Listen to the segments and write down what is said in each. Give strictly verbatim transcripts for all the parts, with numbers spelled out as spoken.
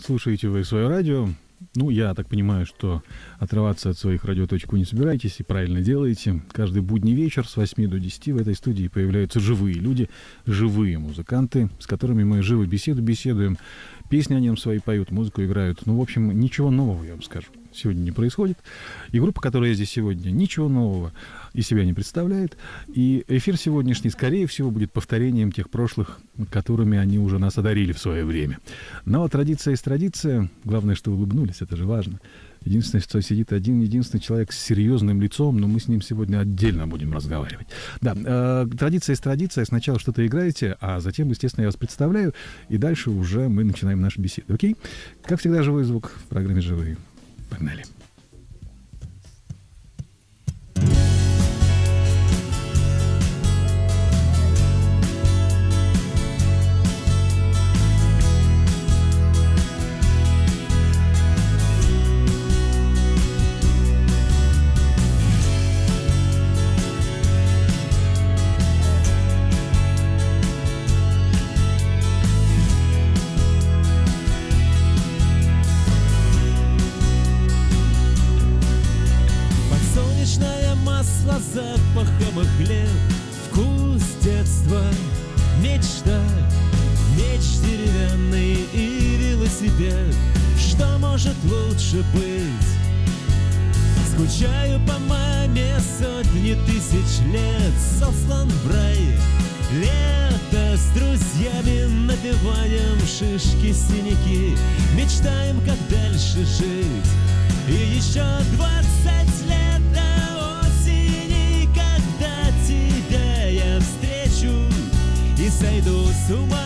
Слушаете вы свое радио. Ну, я так понимаю, что отрываться от своих радиоточек не собираетесь и правильно делаете. Каждый будний вечер с восьми до десяти в этой студии появляются живые люди, живые музыканты, с которыми мы живо беседу беседуем. Песни они нам свои поют, музыку играют. Ну, в общем, ничего нового, я вам скажу, сегодня не происходит. И группа, которая здесь сегодня, ничего нового из себя не представляет. И эфир сегодняшний, скорее всего, будет повторением тех прошлых, которыми они уже нас одарили в свое время. Но традиция есть традиция. Главное, что улыбнулись, это же важно. Единственное, что сидит один единственный человек с серьезным лицом, но мы с ним сегодня отдельно будем разговаривать. Да, э, традиция есть традиция. Сначала что-то играете, а затем, естественно, я вас представляю, и дальше уже мы начинаем нашу беседу. Окей? Как всегда, живой звук в программе «Живые». Погнали. Запахом и хлеб, вкус детства, мечта, меч деревянный и велосипед. Что может лучше быть? Скучаю по маме сотни тысяч лет, сослан в рай. Лето с друзьями набиваем шишки, синяки, мечтаем, как дальше жить. И еще двадцать лет до осени, когда тебя я встречу и сойду с ума.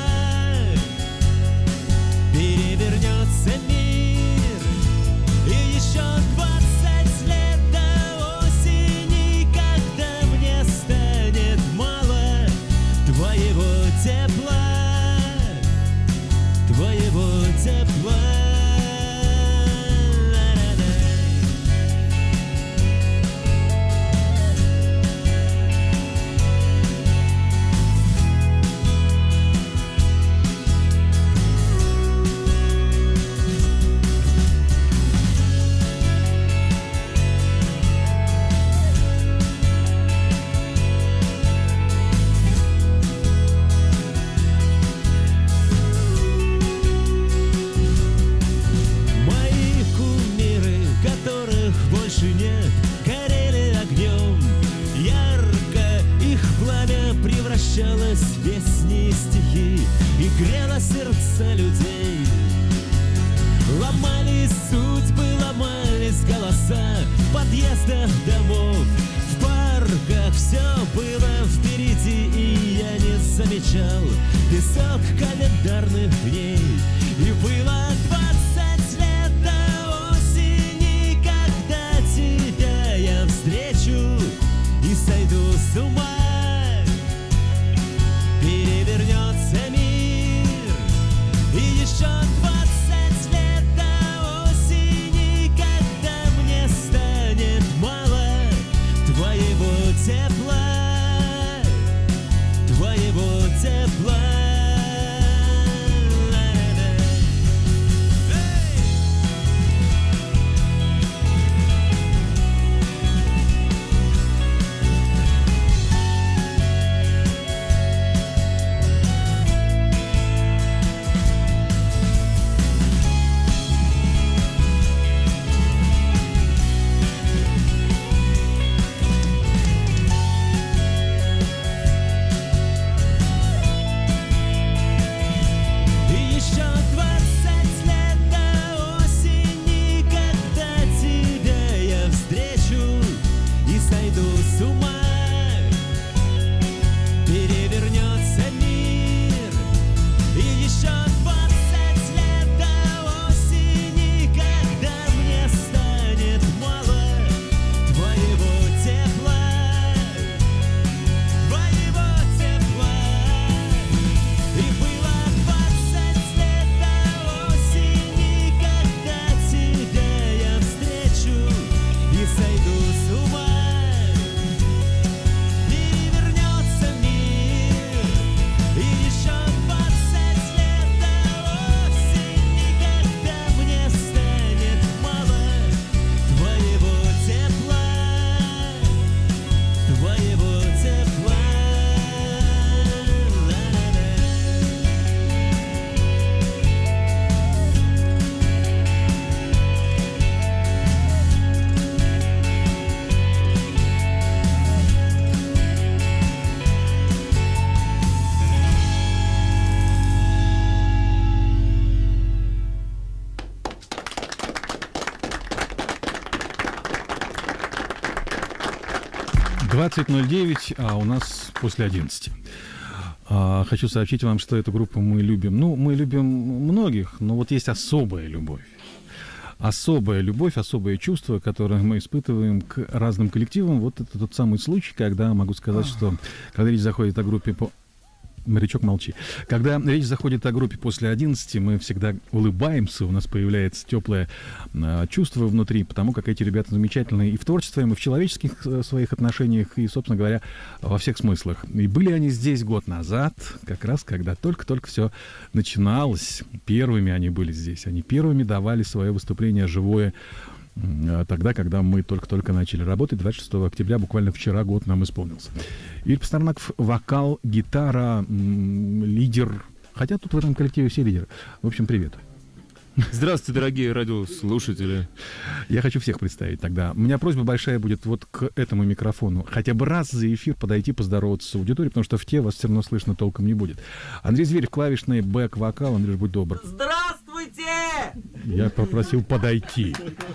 Перевернется мир. И еще двадцать лет до осени, когда мне станет мало твоего тепла, твоего тепла. Больше нет, горели огнем. Ярко их пламя превращалось в песни и стихи и грело сердца людей. Ломались судьбы, ломались голоса в подъездах домов, в парках все было впереди, и я не замечал песок календарных дней. И было двадцать лет до осени, когда тебя я встречу и сойду с ума. Перевернется мир. И еще двадцать лет до осени, когда мне станет мало твоего тепла, твоего тепла. двадцать ноль девять, а у нас после одиннадцати. А, хочу сообщить вам, что эту группу мы любим. Ну, мы любим многих, но вот есть особая любовь. Особая любовь, особое чувство, которое мы испытываем к разным коллективам. Вот это тот самый случай, когда могу сказать, что когда речь заходит о группе по... Морячок, молчи. Когда речь заходит о группе после одиннадцати, мы всегда улыбаемся, у нас появляется теплое э, чувство внутри, потому как эти ребята замечательные и в творчестве, и в человеческих э, своих отношениях, и, собственно говоря, во всех смыслах. И были они здесь год назад, как раз когда только-только все начиналось. Первыми они были здесь, они первыми давали свое выступление живое, тогда, когда мы только-только начали работать, двадцать шестого октября, буквально вчера год нам исполнился. Игорь Пастернаков, вокал, гитара, лидер. Хотя тут в этом коллективе все лидеры. В общем, привет. Здравствуйте, дорогие радиослушатели. Я хочу всех представить тогда. У меня просьба большая будет вот к этому микрофону. Хотя бы раз за эфир подойти, поздороваться с аудиторией, потому что в те вас все равно слышно толком не будет. Андрей Зверев, клавишный, бэк-вокал. Андрей, будь добр. Здравствуйте! Я попросил подойти.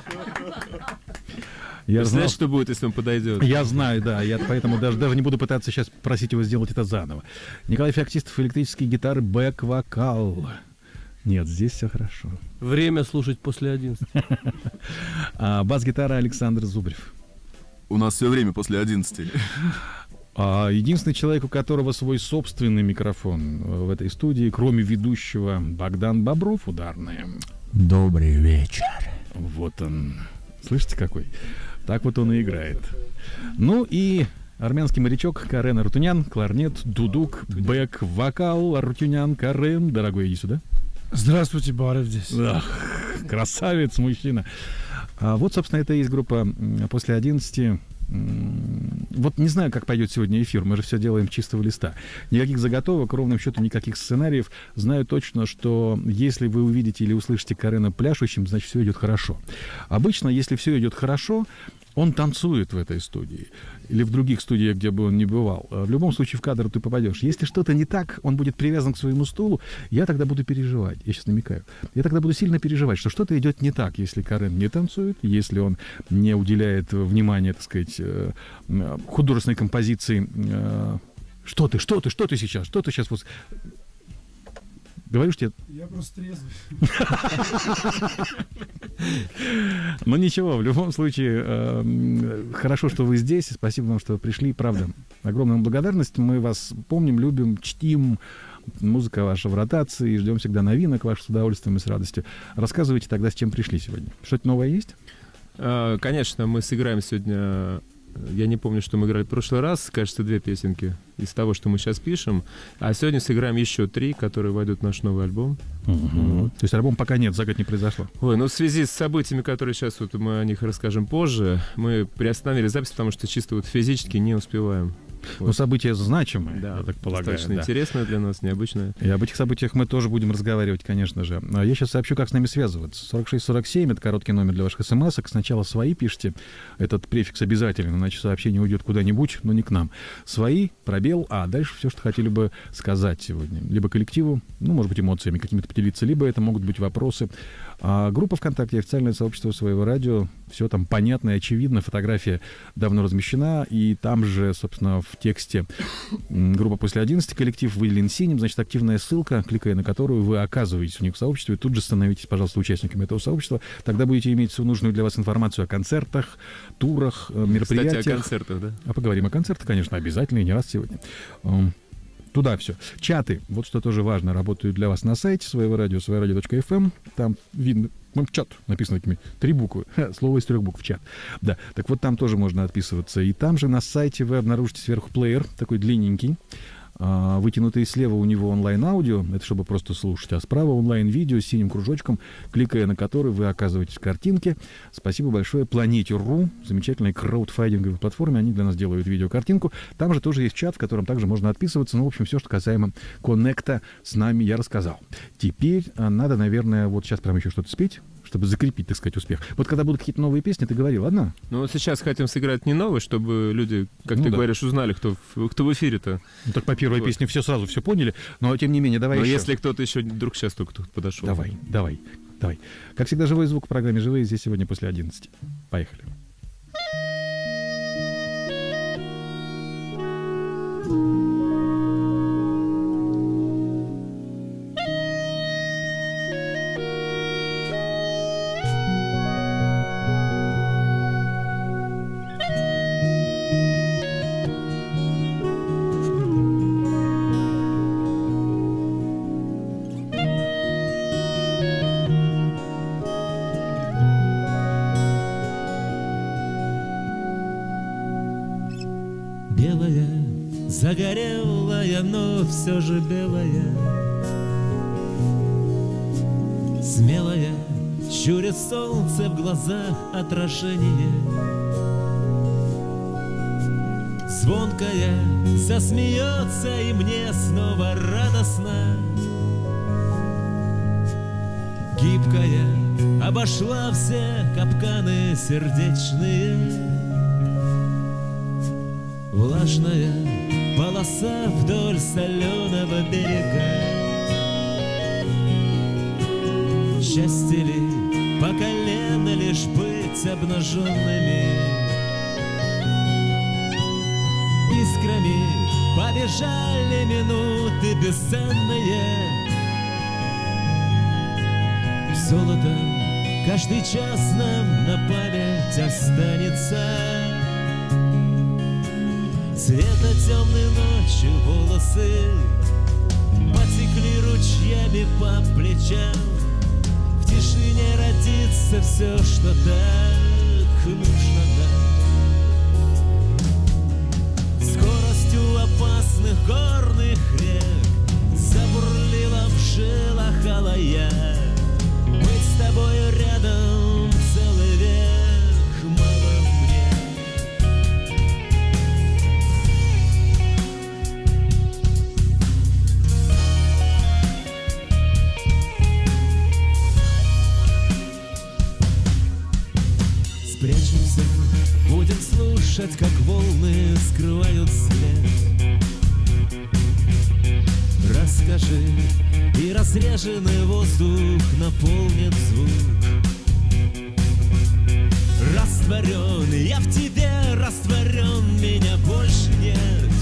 Я знаю, что будет, если он подойдет. Я знаю, да. Я поэтому даже, даже не буду пытаться сейчас просить его сделать это заново. Николай Феоктистов, электрические гитары, бэк-вокал. Нет, здесь все хорошо. Время слушать после одиннадцати. А, бас-гитара Александр Зубрев. У нас все время после одиннадцати. А, единственный человек, у которого свой собственный микрофон в этой студии, кроме ведущего, Богдан Бобров, ударные. Добрый вечер. Вот он. Слышите, какой? Так вот он и играет. Ну и армянский морячок Карен Арутюнян, кларнет, дудук, бэк, вокал, Арутюнян, Карен. Дорогой, иди сюда. Здравствуйте, Барев здесь. Ах, красавец, мужчина. А вот, собственно, это и есть группа после одиннадцати. Вот не знаю, как пойдет сегодня эфир, мы же все делаем с чистого листа. Никаких заготовок, ровным счетом никаких сценариев. Знаю точно, что если вы увидите или услышите Карена пляшущим, значит, все идет хорошо. Обычно, если все идет хорошо, он танцует в этой студии. Или в других студиях, где бы он ни бывал. В любом случае в кадр ты попадешь. Если что-то не так, он будет привязан к своему стулу, я тогда буду переживать. Я сейчас намекаю. Я тогда буду сильно переживать, что что-то идет не так, если Карен не танцует, если он не уделяет внимания, так сказать, художественной композиции. Что ты, что ты, что ты сейчас? Что ты сейчас вот... Говоришь тебе... Я просто трезвый. Ну ничего, в любом случае, э, хорошо, что вы здесь. Спасибо вам, что пришли. Правда, огромная благодарность. Мы вас помним, любим, чтим. Музыка ваша в ротации. Ждем всегда новинок ваших с удовольствием и с радостью. Рассказывайте тогда, с чем пришли сегодня. Что-то новое есть? А, конечно, мы сыграем сегодня... Я не помню, что мы играли в прошлый раз. Кажется, две песенки из того, что мы сейчас пишем. А сегодня сыграем еще три, которые войдут в наш новый альбом. Угу. Вот. То есть альбом пока нет, за год не произошло? Ой, ну в связи с событиями, которые сейчас, вот мы о них расскажем позже, мы приостановили запись, потому что чисто вот физически не успеваем. Вот. Но события значимые, да, я так полагаю. Достаточно да. интересное для нас, необычное. И об этих событиях мы тоже будем разговаривать, конечно же. Я сейчас сообщу, как с нами связываться. сорок шесть сорок семь — это короткий номер для ваших смс-ок. Сначала свои пишите, этот префикс обязательно, иначе сообщение уйдет куда-нибудь, но не к нам. Свои, пробел, а дальше все, что хотели бы сказать сегодня. Либо коллективу, ну, может быть, эмоциями какими-то поделиться, либо это могут быть вопросы. А группа ВКонтакте, официальное сообщество своего радио, все там понятно и очевидно, фотография давно размещена, и там же, собственно, в тексте группа после одиннадцати, коллектив выделен синим, значит, активная ссылка, кликая на которую вы оказываетесь у них в сообществе, тут же становитесь, пожалуйста, участниками этого сообщества, тогда будете иметь всю нужную для вас информацию о концертах, турах, мероприятиях. Кстати, о концертах, да? А поговорим о концертах, конечно, обязательно, и не раз сегодня. Туда все. Чаты, вот что тоже важно, работают для вас на сайте своего радио, свое радио точка эф эм. Там видно, чат написано такими, три буквы, слово из трех букв, чат. Да, так вот там тоже можно отписываться. И там же на сайте вы обнаружите сверху плеер, такой длинненький. Вытянутый слева у него онлайн-аудио, это чтобы просто слушать, а справа онлайн-видео с синим кружочком, кликая на который вы оказываетесь в картинке. Спасибо большое Планете точка ру, замечательной краудфандинговой платформе, они для нас делают видеокартинку. Там же тоже есть чат, в котором также можно отписываться. Ну, в общем, все, что касаемо коннекта с нами, я рассказал. Теперь надо, наверное, вот сейчас прямо еще что-то спеть, чтобы закрепить, так сказать, успех. Вот когда будут какие-то новые песни, ты говорил, ладно? Ну, вот сейчас хотим сыграть не новые, чтобы люди, как ну, ты да. говоришь, узнали, кто, кто в эфире-то. Ну, так по первой вот. песне все сразу все поняли, но тем не менее, давай но еще. если кто-то еще вдруг сейчас только тут подошел. Давай, давай, давай. Как всегда, живой звук в программе «Живые» здесь сегодня после одиннадцати. Поехали. Белая, загорелая, но все же белая, смелая, щурит солнце в глазах отражение. Звонкая, засмеется, и мне снова радостно. Гибкая, обошла все капканы сердечные. Влажная полоса вдоль соленого берега. Счастье ли по колено лишь быть обнаженными? Искрами побежали минуты бесценные. Золотом каждый час нам на память останется. Цвета темной ночи волосы потекли ручьями по плечам. В тишине родится все, что так нужно нам. Скоростью опасных горных рек забурлила в жилах алая. Быть с тобою рядом целый век мало мне. Спрячемся, будем слушать, как волны скрывают след. Расскажи, и разреженный воздух наполнит звук. Растворен, я в тебе растворен, меня больше нет.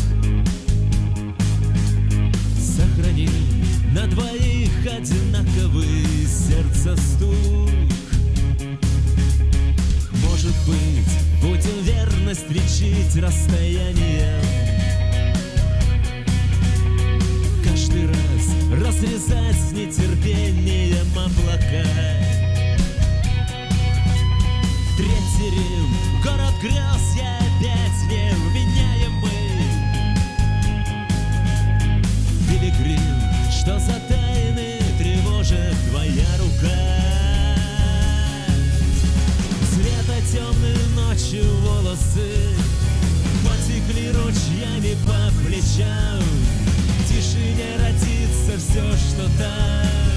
Сохрани на двоих одинаковый сердца стук. Может быть, будем верность лечить расстоянием. Каждый раз разрезать с нетерпением облака. Третий Рим, город грез, я опять невменяемый. Пилигрим, что за тайны тревожит твоя рука? Цвета темной ночи волосы потекли ручьями по плечам. В тишине родится все, что так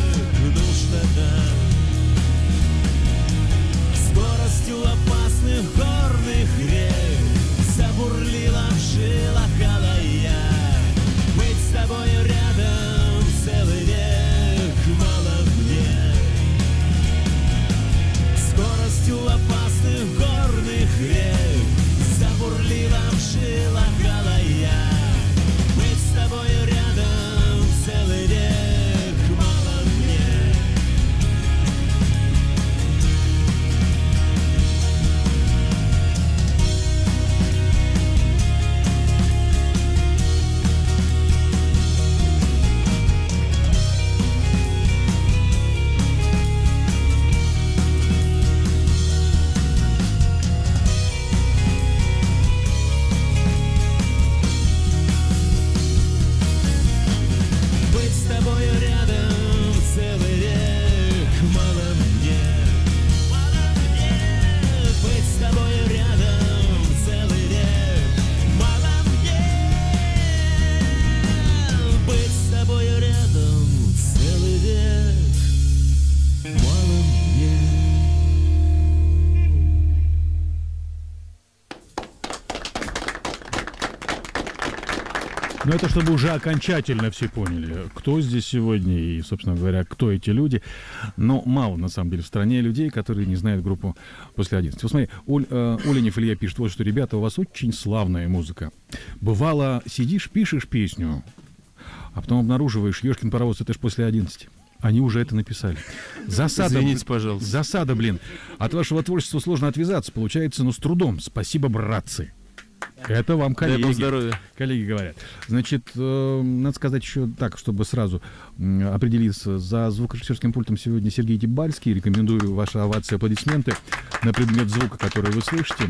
Но это чтобы уже окончательно все поняли, кто здесь сегодня и, собственно говоря, кто эти люди. Но мало, на самом деле, в стране людей, которые не знают группу «После одиннадцати». Вот смотри, Оль, э, Оленев Илья пишет, вот что, ребята, у вас очень славная музыка. Бывало, сидишь, пишешь песню, а потом обнаруживаешь, ёшкин паровоз, это ж «После одиннадцати». Они уже это написали. Засада, Извините, пожалуйста. Засада, блин. От вашего творчества сложно отвязаться, получается, но с трудом. Спасибо, братцы. Это вам коллеги. Дай бог здоровья. Коллеги говорят. Значит, э, надо сказать еще так, чтобы сразу э, определиться. За звукорежиссерским пультом сегодня Сергей Дебальский. Рекомендую ваши овации, аплодисменты на предмет звука, который вы слышите.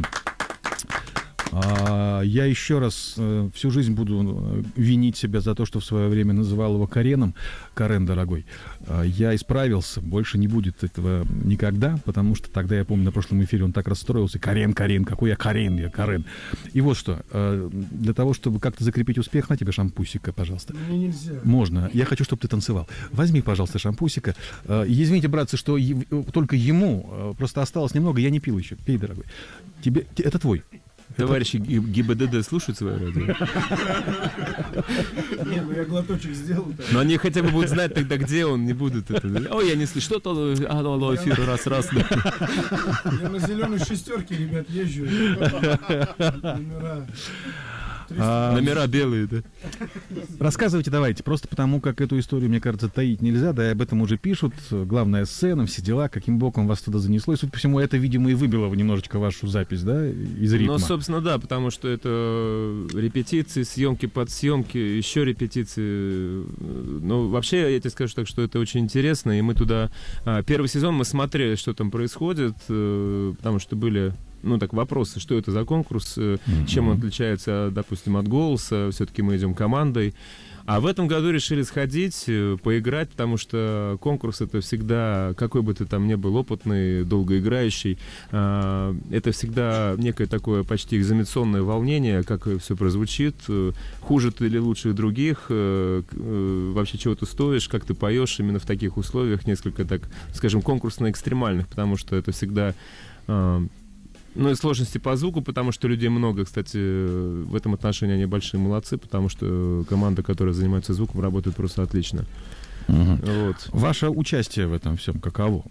А, я еще раз э, всю жизнь буду винить себя за то, что в свое время называл его Кареном. Карен, дорогой. А, я исправился. Больше не будет этого никогда, потому что тогда, я помню, на прошлом эфире он так расстроился. Карен, Карен, какой я Карен, я Карен. И вот что. Э, для того, чтобы как-то закрепить успех, на тебе шампусика, пожалуйста. Мне нельзя. Можно. Я хочу, чтобы ты танцевал. Возьми, пожалуйста, шампусика. Э, извините, братцы, что е- только ему э, просто осталось немного. Я не пил еще. Пей, дорогой. Тебе, те- это твой. Товарищи ГИБДД слушают свое радио? Не, ну я глоточек сделал. Но они хотя бы будут знать тогда, где он, не будут это. Ой, я не слышу, что-то, алло, алло, эфир, раз, раз. Я на зеленой шестерке, ребят, езжу. Номера. А, Номера белые, да? Рассказывайте давайте, просто потому, как эту историю, мне кажется, таить нельзя, да и об этом уже пишут. Главная сцена, все дела, каким боком вас туда занесло. И, судя по всему, это, видимо, и выбило немножечко вашу запись, да, из ритма. Ну, собственно, да, потому что это репетиции, съемки под съемки, еще репетиции. Ну, вообще, я тебе скажу так, что это очень интересно, и мы туда... Первый сезон мы смотрели, что там происходит, потому что были... Ну, так, вопросы, что это за конкурс, mm-hmm. чем он отличается, допустим, от «Голоса», все-таки мы идем командой. А в этом году решили сходить, поиграть, потому что конкурс — это всегда, какой бы ты там ни был опытный, долгоиграющий, это всегда некое такое почти экзаменационное волнение, как все прозвучит, хуже ты или лучше других, вообще чего ты стоишь, как ты поешь именно в таких условиях, несколько, так скажем, конкурсно-экстремальных, потому что это всегда... Ну и сложности по звуку, потому что людей много. Кстати, в этом отношении они большие молодцы, потому что команда, которая занимается звуком, работает просто отлично. Угу. Вот. Ваше участие в этом всем каково?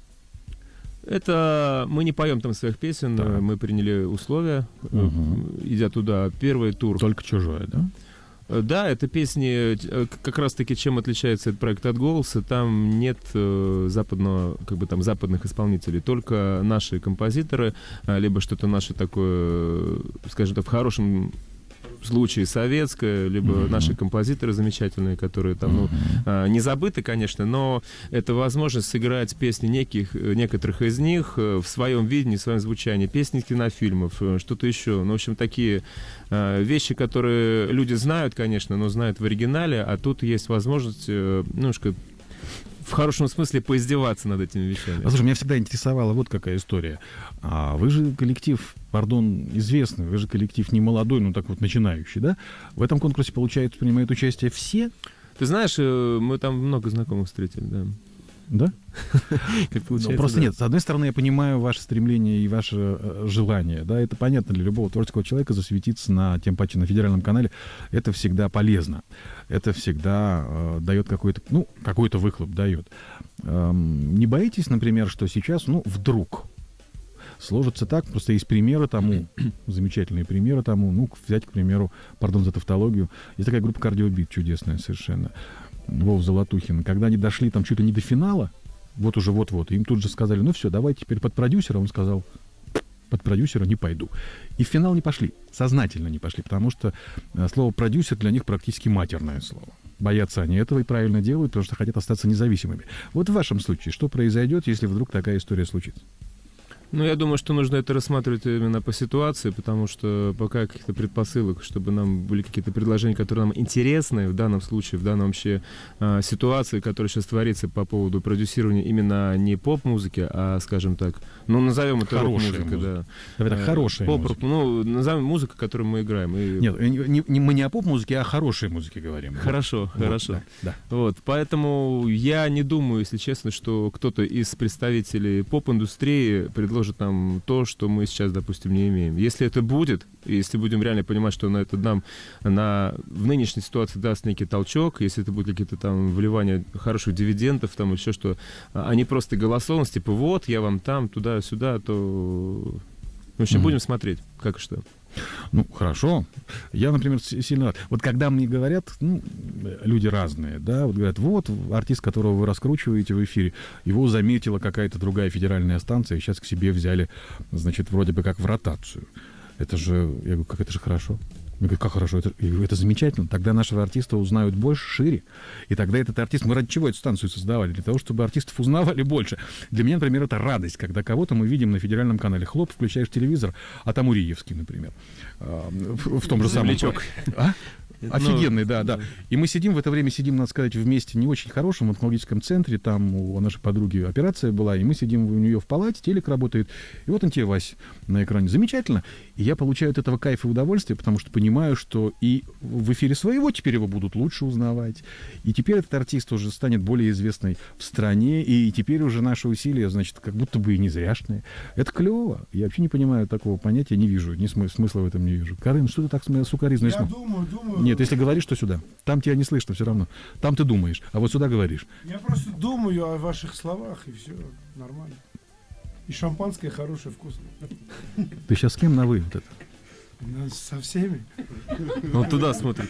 Это мы не поем там своих песен, да. Мы приняли условия, угу. идя туда. Первый тур. Только чужое, да? Да, это песни, как раз-таки, чем отличается этот проект от «Голоса», там нет э, западного, как бы там западных исполнителей, только наши композиторы, либо что-то наше такое, скажем так, в хорошем случае советское, либо mm-hmm. наши композиторы замечательные, которые там, ну, mm-hmm. не забыты, конечно, но это возможность сыграть песни неких, некоторых из них в своем видении, в своем звучании, песни кинофильмов, что-то еще. Ну, в общем, такие вещи, которые люди знают, конечно, но знают в оригинале, а тут есть возможность немножко в хорошем смысле поиздеваться над этими вещами. Слушай, меня всегда интересовала вот какая история. А вы же коллектив, пардон, известный, вы же коллектив не молодой, но так вот начинающий, да? В этом конкурсе, получается, принимают участие все? Ты знаешь, мы там много знакомых встретили, да. Да? Как получается, ну, просто да. Нет, с одной стороны, я понимаю ваше стремление и ваше э, желание, да, это понятно для любого творческого человека, засветиться на, тем паче на федеральном канале, это всегда полезно, это всегда э, дает какой-то, ну, какой-то выхлоп дает. Эм, не боитесь, например, что сейчас, ну, вдруг сложится так, просто есть примеры тому, замечательные примеры тому, ну, взять, к примеру, пардон за тавтологию, есть такая группа «Кардиобит» чудесная совершенно, Вов Золотухин, когда они дошли там чуть ли не до финала, вот уже вот-вот, им тут же сказали, ну все, давай теперь под продюсера, он сказал, под продюсера не пойду. И в финал не пошли, сознательно не пошли, потому что слово «продюсер» для них практически матерное слово. Боятся они этого и правильно делают, потому что хотят остаться независимыми. Вот в вашем случае, что произойдет, если вдруг такая история случится? Ну, я думаю, что нужно это рассматривать именно по ситуации, потому что пока каких-то предпосылок, чтобы нам были какие-то предложения, которые нам интересны, в данном случае, в данном вообще э, ситуации, которая сейчас творится по поводу продюсирования именно не поп-музыки, а, скажем так, ну, назовем это рок-музыкой, да. Это э, хорошая поп, музыка. Ну, назовем музыку, которую мы играем. И... Нет, не, не, мы не о поп-музыке, а о хорошей музыке говорим. Хорошо, вот, хорошо. Да, да. Вот, поэтому я не думаю, если честно, что кто-то из представителей поп-индустрии предложит предложит нам то, что мы сейчас, допустим, не имеем. Если это будет, и если будем реально понимать, что на это нам на, в нынешней ситуации даст некий толчок, если это будут какие-то там вливания хороших дивидендов, там еще что, а не просто голословность, типа вот, я вам там, туда-сюда, то... В общем, mm-hmm. будем смотреть, как и что. Ну, хорошо. Я, например, сильно... Вот когда мне говорят, ну, люди разные, да, вот говорят, вот артист, которого вы раскручиваете в эфире, его заметила какая-то другая федеральная станция, и сейчас к себе взяли, значит, вроде бы как в ротацию. Это же, я говорю, как это же хорошо. Я говорю, как хорошо, это, это замечательно. Тогда нашего артиста узнают больше, шире. И тогда этот артист... Мы ради чего эту станцию создавали? Для того, чтобы артистов узнавали больше. Для меня, например, это радость, когда кого-то мы видим на федеральном канале. Хлоп, включаешь телевизор, а там Уриевский, например. В, в том же самом... А? Офигенный, да, да. И мы сидим, в это время сидим, надо сказать, вместе не очень хорошем в онкологическом центре, там у нашей подруги операция была, и мы сидим у нее в палате, телек работает, и вот он тебе, Вась, на экране. Замечательно. И я получаю от этого кайф и удовольствие, потому что понимаю, что и в эфире своего теперь его будут лучше узнавать, и теперь этот артист уже станет более известный в стране, и теперь уже наши усилия, значит, как будто бы и не зряшные. Это клево. Я вообще не понимаю такого понятия, не вижу, ни смы- смысла в этом не вижу. Карын, что ты так сукаризно? Я думаю, думаю... Нет, если говоришь, то сюда. Там тебя не слышно все равно. Там ты думаешь, а вот сюда говоришь. Я просто думаю о ваших словах, и все нормально. И шампанское хорошее, вкусное. Ты сейчас с кем на «вы» вот это? Ну, со всеми. Он туда смотрит.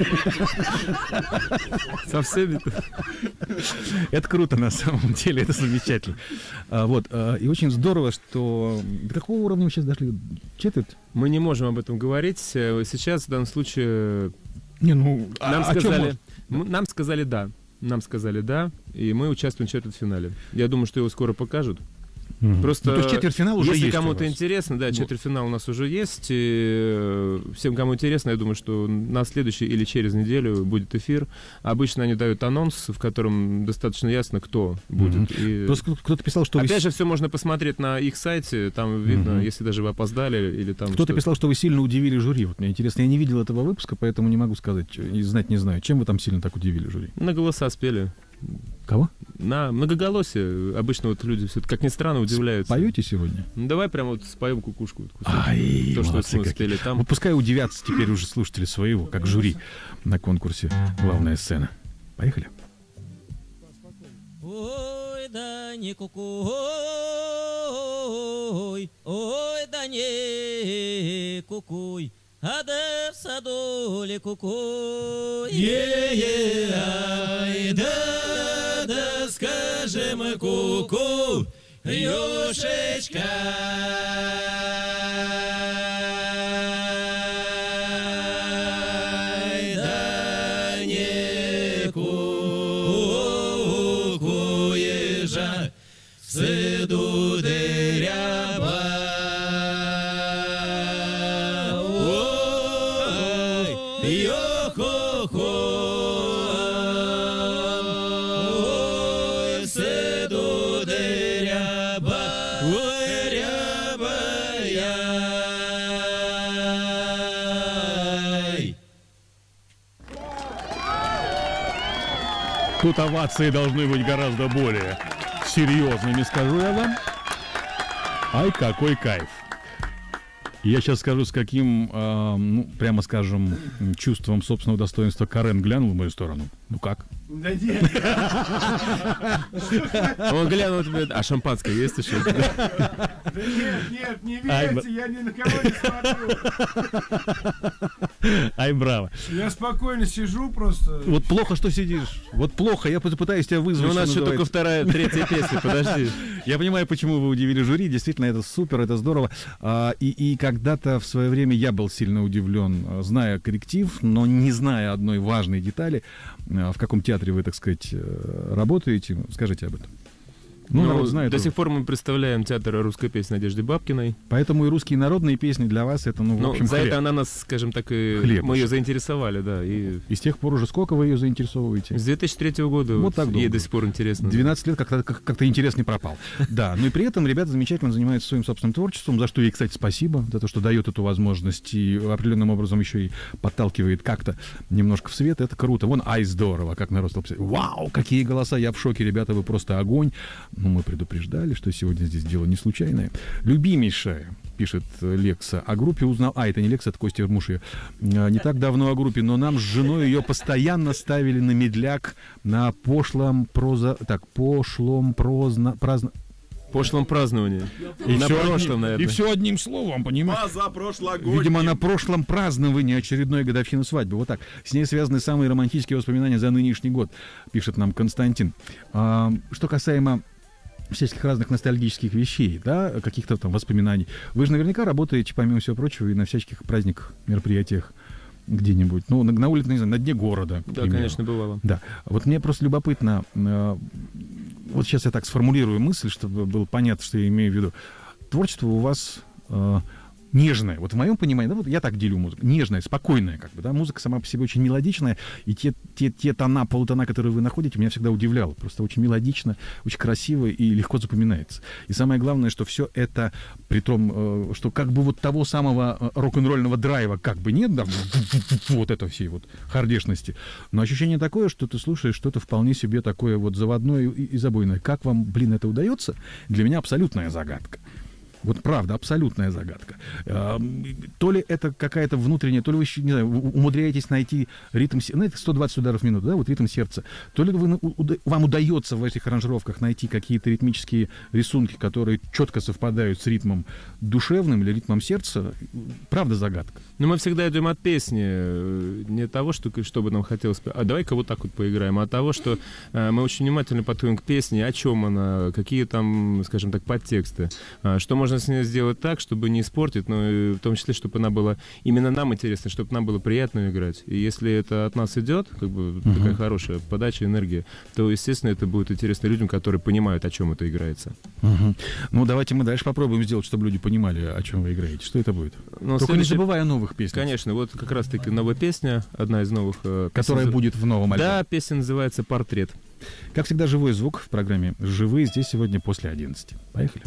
Со всеми. Это круто, на самом деле, это замечательно. А, вот, а, и очень здорово, что... До какого уровня мы сейчас дошли? Четверть? Мы не можем об этом говорить. Сейчас, в данном случае, Не, ну, нам, а, сказали, а м- нам сказали «да». Нам сказали «да», и мы участвуем в четвертьфинале. Я думаю, что его скоро покажут. Угу. Просто, ну, то есть четвертьфинал уже если есть кому-то интересно, да, четвертьфинал у нас уже есть. И всем, кому интересно, я думаю, что на следующей или через неделю будет эфир. Обычно они дают анонс, в котором достаточно ясно, кто будет. Угу. И... Просто кто-то писал, что... Опять вы... же, все можно посмотреть на их сайте, там видно, угу. если даже вы опоздали или там... Кто-то что-то. писал, что вы сильно удивили жюри. Вот мне интересно, я не видел этого выпуска, поэтому не могу сказать, и знать не знаю. Чем вы там сильно так удивили жюри? На голоса спели. Кого? На многоголосие. Обычно вот люди, все, как ни странно, удивляются. Поете сегодня? Ну, давай прямо вот споем кукушку. Вот, Ай, то, что молодцы мы какие. спели там. Вот пускай удивятся теперь уже слушатели своего, как жюри на конкурсе «Главная сцена». Поехали. Ой, да не кукуй, ой, да не кукуй, а да в садуле кукуй. Е-е, ай, да, да, скажем ку-ку, юшечка. Ай, да не кукуежа, в саду дыряба. Тут овации должны быть гораздо более серьезными, скажу я вам. Ай, какой кайф. Я сейчас скажу, с каким, э, ну, прямо скажем, чувством собственного достоинства Карен глянул в мою сторону. Ну как? Да нет. Он глянул тебе, а шампанское есть еще? Да нет, нет, не верьте, я ни на кого не смотрю. Ай, браво. Я спокойно сижу просто. Вот плохо, что сидишь. Вот плохо, я пытаюсь тебя вызвать. Ну, у нас еще называется. только вторая, третья песня, подожди. Я понимаю, почему вы удивили жюри. Действительно, это супер, это здорово. А, и, и когда-то в свое время я был сильно удивлен, зная коллектив, но не зная одной важной детали. В каком театре вы, так сказать, работаете? Скажите об этом. Ну, Ну, народ знает до уже. сих пор мы представляем театр русской песни Надежды Бабкиной. Поэтому и русские народные песни для вас это, ну, в Ну, общем, за хлеб. это она нас, скажем так, и Хлебушек. мы ее заинтересовали, да. И И с тех пор уже сколько вы ее заинтересовываете? с две тысячи третьего года Вот вот так ей долго. до сих пор интересно. двенадцать лет как-то, как- как-то интерес не пропал. Да, но и при этом ребята замечательно занимаются своим собственным творчеством, за что ей, кстати, спасибо, за то, что дает эту возможность и определенным образом еще и подталкивает как-то немножко в свет. Это круто. Вон, ай, здорово, как народ стал писать. Вау, какие голоса, я в шоке, ребята, вы просто огонь. Ну, мы предупреждали, что сегодня здесь дело не случайное. Любимейшая, пишет Лекса, о группе узнал... А, это не Лекса, это Костя Ермуши. Не так давно о группе, но нам с женой ее постоянно ставили на медляк, на пошлом проза... Так, пошлом прозна... праздно... Пошлом праздновании. И на все прошлом, одним, наверное. И все одним словом, понимаешь? Позапрошлогодним. Видимо, на прошлом праздновании очередной годовщины свадьбы. Вот так. С ней связаны самые романтические воспоминания за нынешний год, пишет нам Константин. А, что касаемо всяких разных ностальгических вещей, да, каких-то там воспоминаний. Вы же наверняка работаете, помимо всего прочего, и на всяких праздниках, мероприятиях где-нибудь. Ну, на, на улице, не знаю, на дне города. Да, конечно, бывало. Да. Вот мне просто любопытно... Э, вот сейчас я так сформулирую мысль, чтобы было понятно, что я имею в виду. Творчество у вас э, нежное. Вот в моем понимании, да, вот я так делю музыку. Нежная, спокойная, как бы, да. Музыка сама по себе очень мелодичная. И те, те, те тона, полутона, которые вы находите, меня всегда удивляло. Просто очень мелодично, очень красиво и легко запоминается. И самое главное, что все это, при том, э, что как бы вот того самого рок-н-ролльного драйва как бы нет, да, вот это всей вот хардешности. Но ощущение такое, что ты слушаешь что-то вполне себе такое вот заводное и, и забойное. Как вам, блин, это удается? Для меня абсолютная загадка. Вот правда, абсолютная загадка. То ли это какая-то внутренняя, то ли вы еще, не знаю, умудряетесь найти ритм, ну, это сто двадцать ударов в минуту, да, вот ритм сердца, то ли вы, вам удается в этих аранжировках найти какие-то ритмические рисунки, которые четко совпадают с ритмом душевным или ритмом сердца. Правда, загадка. Но мы всегда идем от песни, не того, что, что бы нам хотелось, а давай-ка вот так вот поиграем, а от того, что мы очень внимательно подходим к песне, о чем она, какие там, скажем так, подтексты, что можно с ней сделать так, чтобы не испортить, но и в том числе, чтобы она была именно нам интересна, чтобы нам было приятно играть. И если это от нас идет, как бы uh-huh. такая хорошая подача, энергия, то, естественно, это будет интересно людям, которые понимают, о чем это играется. Uh-huh. Ну, давайте мы дальше попробуем сделать, чтобы люди понимали, о чем вы играете. Что это будет? Но Только следующий... не забывая о новых песнях. Конечно, вот как раз-таки новая песня, одна из новых. Которая песен... будет в новом альбоме. Да, песня называется «Портрет». Как всегда, живой звук в программе «Живые» здесь сегодня после одиннадцати. Поехали.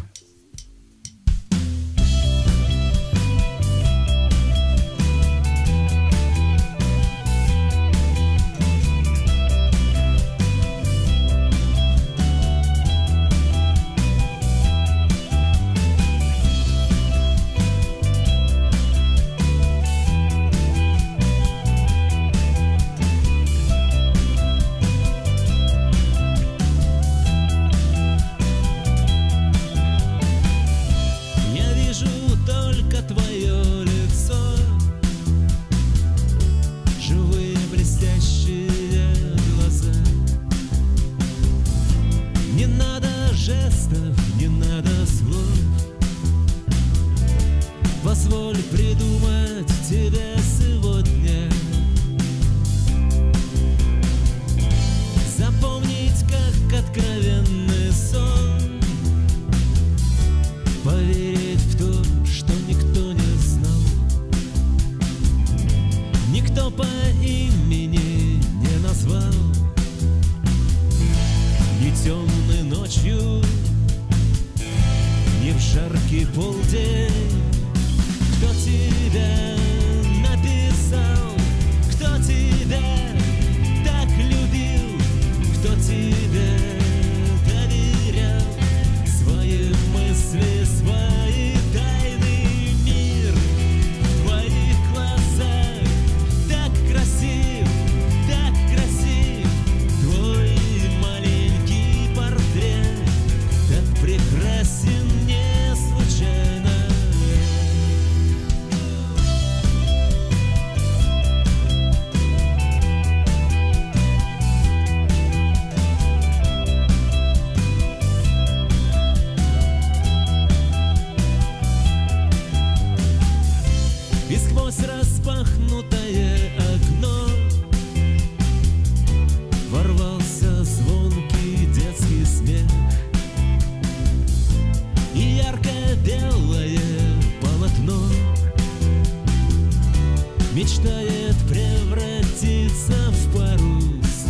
Мечтает превратиться в парус.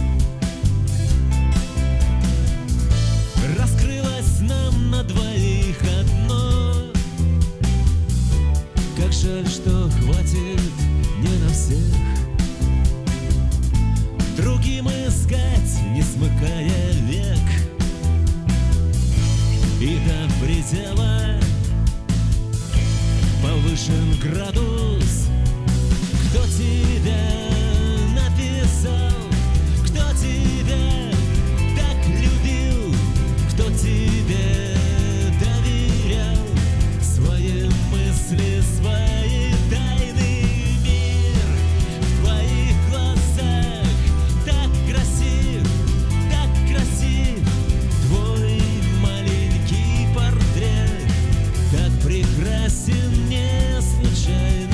Раскрылось нам на двоих одно. Как жаль, что хватит не на всех. Другим искать, не смыкая век. и до предела повышен градус. Кто тебя написал, кто тебя так любил, кто тебе доверял свои мысли, свои тайны? Мир в твоих глазах так красив, так красив. Твой маленький портрет так прекрасен не случайно.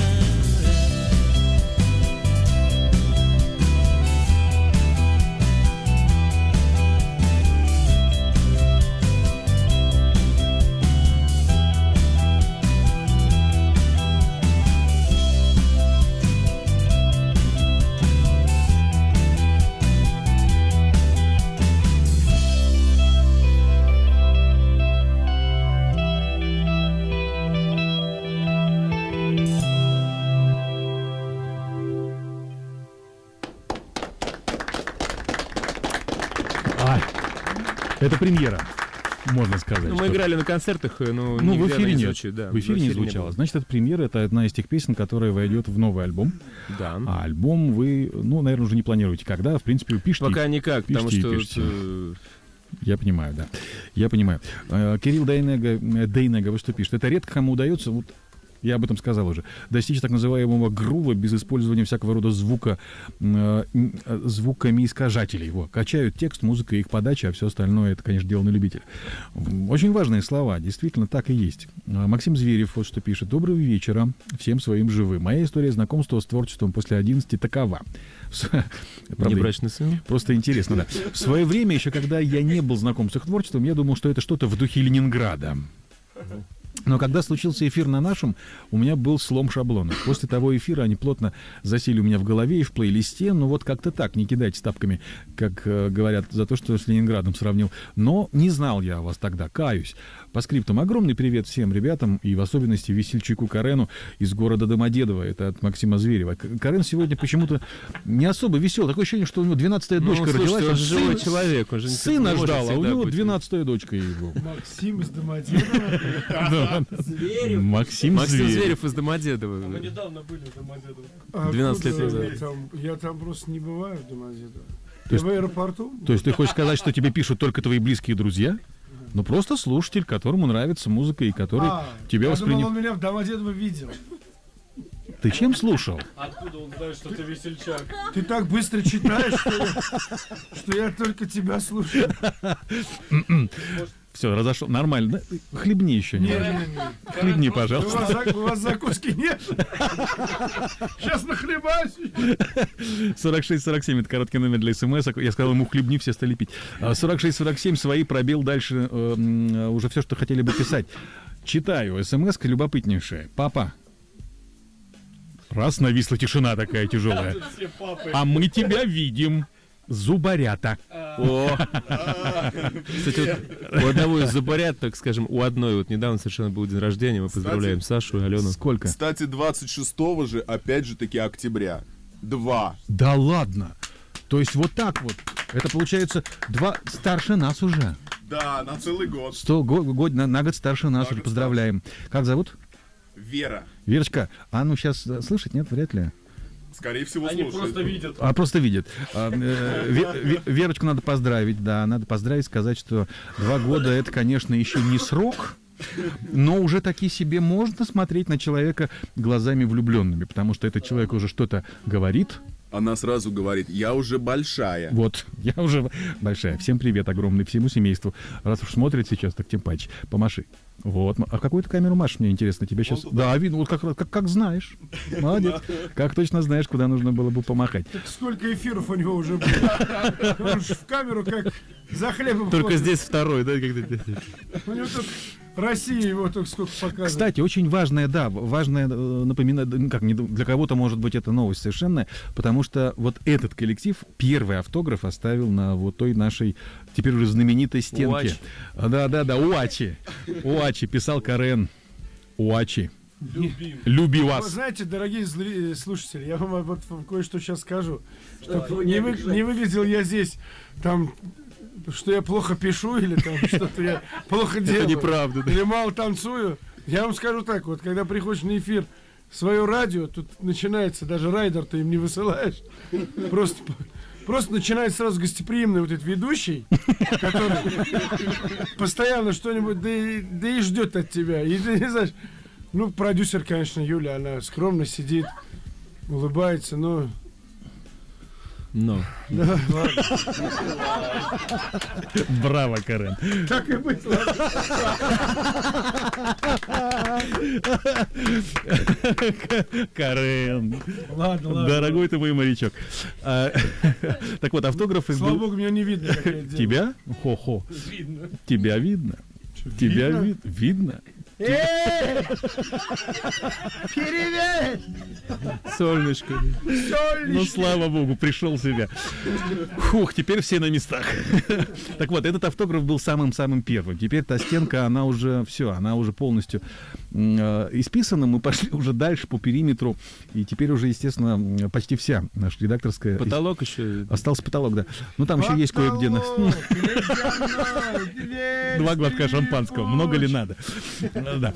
А, это премьера, можно сказать. Ну, мы что- играли на концертах, но Ну, в нигде она эфире не нет. звучит, да, в эфире не было. звучало. Значит, это премьера, это одна из тех песен, которая войдет в новый альбом. Да. А альбом вы, ну, наверное, уже не планируете. Когда, в принципе, пишите. Пока никак, потому пишите и что... пишите. э, Я понимаю, да. Я понимаю. Э, Кирилл Дейнега, э, Дейнега, вот что пишет. Это редко кому удается, вот я об этом сказал уже, достичь так называемого грува без использования всякого рода звука, э, э, звуками искажателей. Во, качают текст, музыка и их подача, а все остальное, это, конечно, дело на любителя. Очень важные слова, действительно так и есть. Э, Максим Зверев вот что пишет. Доброго вечера всем своим живым. Моя история знакомства с творчеством после одиннадцати такова. Правда, Внебрачный сын. просто интересно, да. В свое время, еще когда я не был знаком с их творчеством, я думал, что это что-то в духе Ленинграда. Но когда случился эфир на нашем, у меня был слом шаблонов. После того эфира они плотно засели у меня в голове и в плейлисте. Ну вот как-то так, не кидайте тапками, как э, говорят, за то, что с Ленинградом сравнил. Но не знал я о вас тогда, каюсь. По скриптам огромный привет всем ребятам, и в особенности весельчаку Карену из города Домодедово. Это от Максима Зверева. К- Карен сегодня почему-то не особо весел. Такое ощущение, что у него двенадцатая Ну, дочка слушайте, родилась. он же живой сын- человек, он же не- не Сына может ждал, а у всегда него быть. двенадцатая дочка его. Максим из Домодедова. Да. Максим Максим Зверев. Зверев из Домодедова. недавно были в Домодедово. А двенадцать лет откуда назад. я там- Я там просто не бываю в Домодедово. То есть- Я в аэропорту. То есть ты хочешь сказать, что тебе пишут только твои близкие друзья? Ну, просто слушатель, которому нравится музыка и который А, тебя я воспринимает. думал, он меня в Домодедово видел. Ты чем слушал? Откуда он знает, что ты весельчак? Ты так быстро читаешь, что я, что я только тебя слушаю. Все, разошел. Нормально. Да? Хлебни еще. Не, Не, не, не. Хлебни, У пожалуйста. вас, зак- у вас закуски нет? Сейчас нахлебаюсь. сорок шесть сорок семь это короткий номер для смс. Я сказал ему хлебни, все стали пить. А сорок шесть сорок семь свои пробел дальше э, м, уже все, что хотели бы писать. Читаю. СМС-ка любопытнейшая. Папа. Раз нависла тишина такая тяжелая. Все папы. А мы тебя видим. Зубарята. О! Кстати, вот у одного из зубарят, так скажем, у одной, вот недавно совершенно был день рождения, мы поздравляем Сашу и Алену. Сколько? Кстати, двадцать шестого же, опять же таки, октября. Два. Да ладно. То есть вот так вот. Это получается два старше нас уже. Да, на целый год. Сто го- год, на, на год старше нас. На год Поздравляем. Как зовут? Вера. Верочка. А ну сейчас слышать, нет? Вряд ли. Скорее всего, Они слушает. просто видят. А просто видит. А, э, Ве- Ве- Верочку надо поздравить, да, надо поздравить, сказать, что два года это, конечно, еще не срок, но уже таки себе можно смотреть на человека глазами влюбленными, потому что этот человек уже что-то говорит. Она сразу говорит, я уже большая. Вот, я уже большая. Всем привет огромный, всему семейству. Раз уж смотрит сейчас, так тем паче. Помаши. Вот. А какую ты камеру машешь, мне интересно, тебе сейчас... Да, видно, вот как, как, как знаешь. Молодец. Как точно знаешь, куда нужно было бы помахать. Так сколько эфиров у него уже было. Он же в камеру как за хлебом Только ходит. здесь второй, да? Когда... У него тут Россия его только сколько показывает. Кстати, очень важное, да, важное э, напоминать, ну, как не для кого-то может быть это новость совершенная, потому что вот этот коллектив первый автограф оставил на вот той нашей теперь уже знаменитой стенке. Уачи. Да, да, да, Уачи. Уачи писал Карен. Уачи. Любим. Люби Вы вас. знаете, дорогие зли- слушатели, я вам вот кое-что сейчас скажу. Чтоб Давай, не, не вы- обижай. не выглядел я здесь там что я плохо пишу или там что-то я плохо делаю. Это неправда. Да? Или мало танцую. Я вам скажу так, вот когда приходишь на эфир, свое радио, тут начинается, даже райдер ты им не высылаешь. Просто, просто начинается сразу гостеприимный вот этот ведущий, который постоянно что-нибудь, да и, да и ждет от тебя. И ты не знаешь, ну, продюсер, конечно, Юля, она скромно сидит, улыбается, но... Но. Да, ладно. Браво, Карен. Так и быть, ладно. Карен. Ладно, ладно. Дорогой ты мой морячок. А, так вот, автографы... Слава был- богу, меня не видно, как я это делаю. Тебя? Хо-хо. Видно. Тебя видно? Тебя видно? вид- видно? Эй! Перевесь! Солнышко. Ну, Солнышко! слава богу, пришел в себя. Фух, теперь все на местах. Так вот, этот автограф был самым-самым первым. Теперь та стенка, она уже все, она уже полностью э, исписана. Мы пошли уже дальше по периметру. И теперь уже, естественно, почти вся наша редакторская... Потолок еще. Остался потолок, да. Ну, там еще есть кое-где... на- Два глотка шампанского. Много ли надо? Да.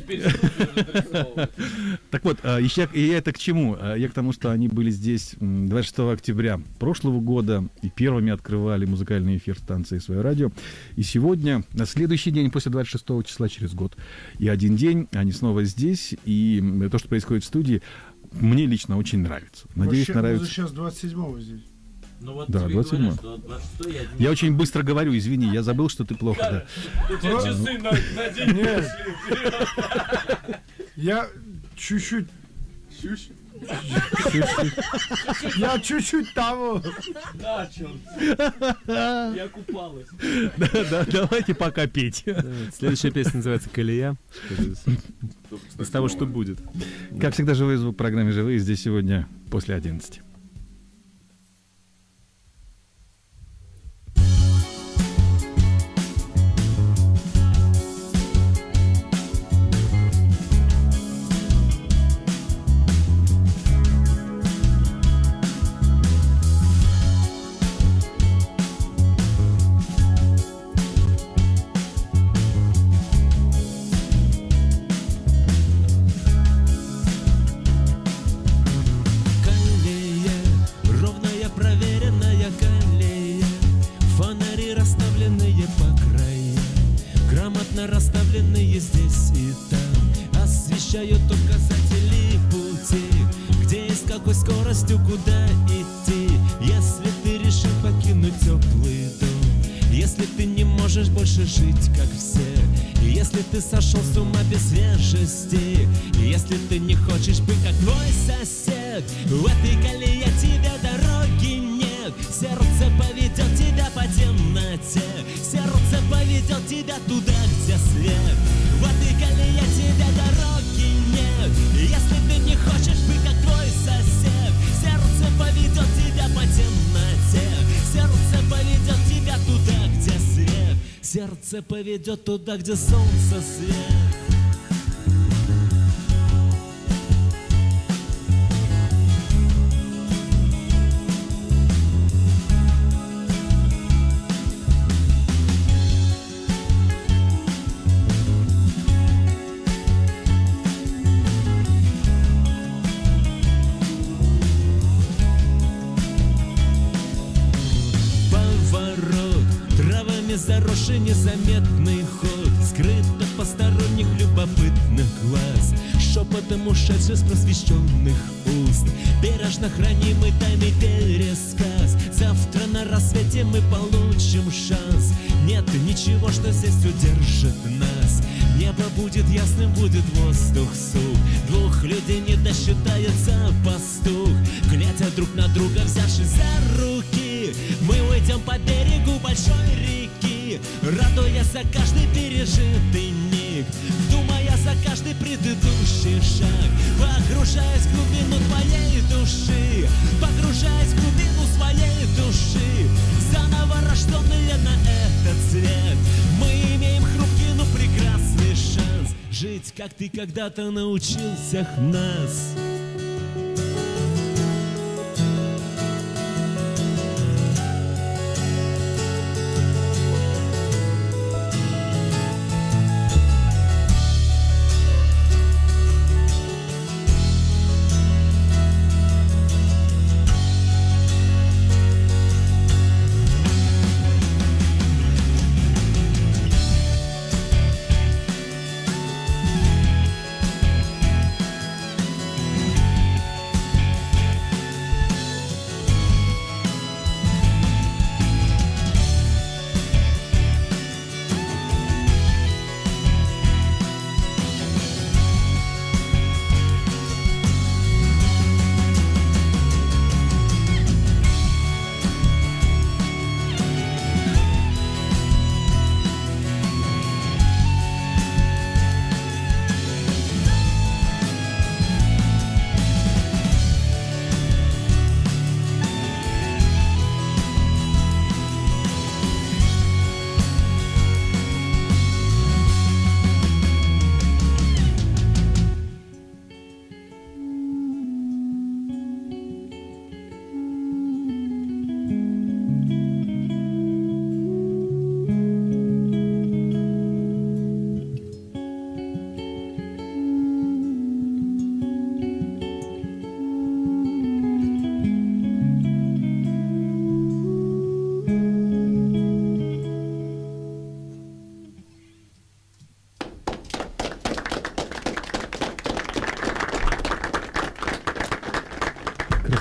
Так вот, а, еще, и я это к чему? А, Я к тому, что они были здесь м, двадцать шестого октября прошлого года и первыми открывали музыкальный эфир станции «Свое радио». И сегодня, на следующий день после двадцать шестого числа, через год и один день, они снова здесь. И м, то, что происходит в студии, мне лично очень нравится. Надеюсь, Вообще, нравится. мы же сейчас двадцать седьмого здесь. Ну вот Да, тебе двадцать седьмое. говорят, что двадцать шестое один Я очень быстро говорю, извини, я забыл, что ты плохо. Да. У тебя часы на, на день Нет. пошли. Я чуть-чуть... Щущ. Я чуть-чуть того. Начал. Я купалась. Да, да, давайте пока петь. Следующая песня называется «Колея». Из того, что будет. Как всегда, живой звук в программе «Живые» здесь сегодня после одиннадцати. Колея, ровная, проверенная колея, фонари, расставленные по краям, грамотно расставленные здесь и там, освещают указатели пути, где и с какой скоростью куда идти. Если ты решил покинуть теплый дом, если ты не можешь больше жить как все, и если ты сошел с ума без свежести, и если ты не хочешь быть как твой сосед, в этой колее тебе дороги нет. Сердце поведет тебя по темноте, сердце поведет тебя туда, где свет. В этой колее тебе дороги нет. И если ты не хочешь быть как твой сосед, сердце поведет тебя по темноте, сердце поведет тебя туда, где свет. Сердце поведет туда, где солнце свет. Поворот, травами заросший незаметный ход, скрыт от посторонних любопытных глаз, шепотом ушедший с просвещенных уст, бережно хранимый тайный пересказ. Завтра на рассвете мы получим шанс. Нет ничего, что здесь удержит нас. Небо будет ясным, будет воздух сух. Двух людей не досчитается пастух. Глядя друг на друга, взявшись за руки, мы уйдем по берегу большой реки, радуясь за каждый пережитый миг, думая за каждый предыдущий шаг, погружаясь в глубину твоей души, погружаясь в глубину своей души, заново рожденные на этот свет. Мы имеем хрупкий, но прекрасный шанс жить, как ты когда-то научил всех нас.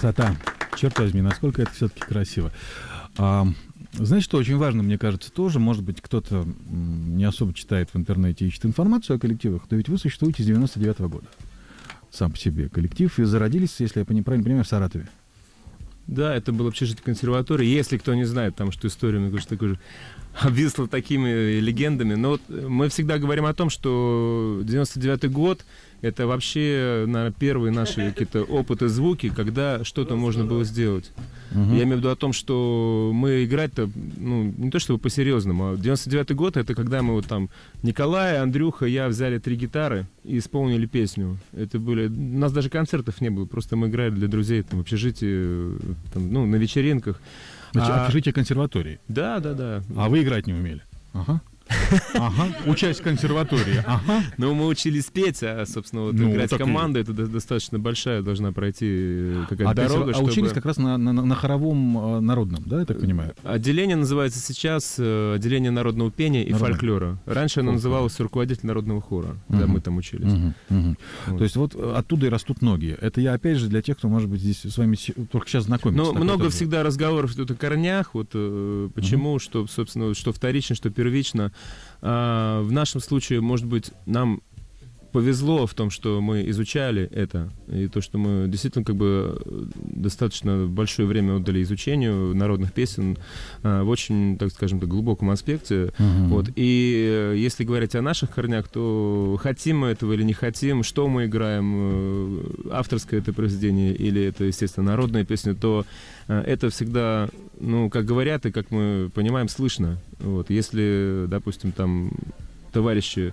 Красота. Черт возьми, насколько это все-таки красиво. А, знаете, что очень важно, мне кажется, тоже, может быть, кто-то м, не особо читает в интернете, ищет информацию о коллективах, но ведь вы существуете с девяносто девятого года. Сам по себе коллектив. И зародились, если я правильно понимаю, в Саратове. Да, это было общежитие консерватории. Если кто не знает, там, что история, мне кажется, такой же обвисла такими легендами. Но вот мы всегда говорим о том, что девяносто девятый год — это вообще, наверное, первые наши какие-то опыты, звуки, когда что-то можно было сделать. Uh-huh. Я имею в виду о том, что мы играть-то, ну, не то чтобы по-серьезному, а девяносто девятый год — это когда мы вот там, Николай, Андрюха, я взяли три гитары и исполнили песню. Это были... У нас даже концертов не было, просто мы играли для друзей там, в общежитии, там, ну, на вечеринках. Значит, а... общежитие консерватории. Да, да, да. А вы играть не умели? Ага. Ага, учась в консерватории. Ага. Ну, мы учились петь, а, собственно, вот ну, играть так командой, это достаточно большая должна пройти какая-то а дорога. А чтобы... учились как раз на, на, на хоровом э, народном, да, я так понимаю? Отделение называется сейчас э, отделение народного пения и Народное. фольклора. Раньше оно называлось руководитель народного хора, uh-huh. когда мы там учились. Uh-huh. Uh-huh. Вот. То есть вот оттуда и растут ноги. Это я, опять же, для тех, кто, может быть, здесь с вами только сейчас знакомится. Ну, много всегда разговоров тут о корнях, вот э, почему, uh-huh. что, собственно, что вторично, что первично. А, в нашем случае, может быть, нам повезло в том, что мы изучали это, и то, что мы действительно как бы достаточно большое время отдали изучению народных песен а, в очень, так скажем, так, глубоком аспекте. Uh-huh. Вот. И если говорить о наших корнях, то хотим мы этого или не хотим, что мы играем, авторское это произведение или это, естественно, народная песня, то это всегда, ну, как говорят и как мы понимаем, слышно. Вот. Если, допустим, там товарищи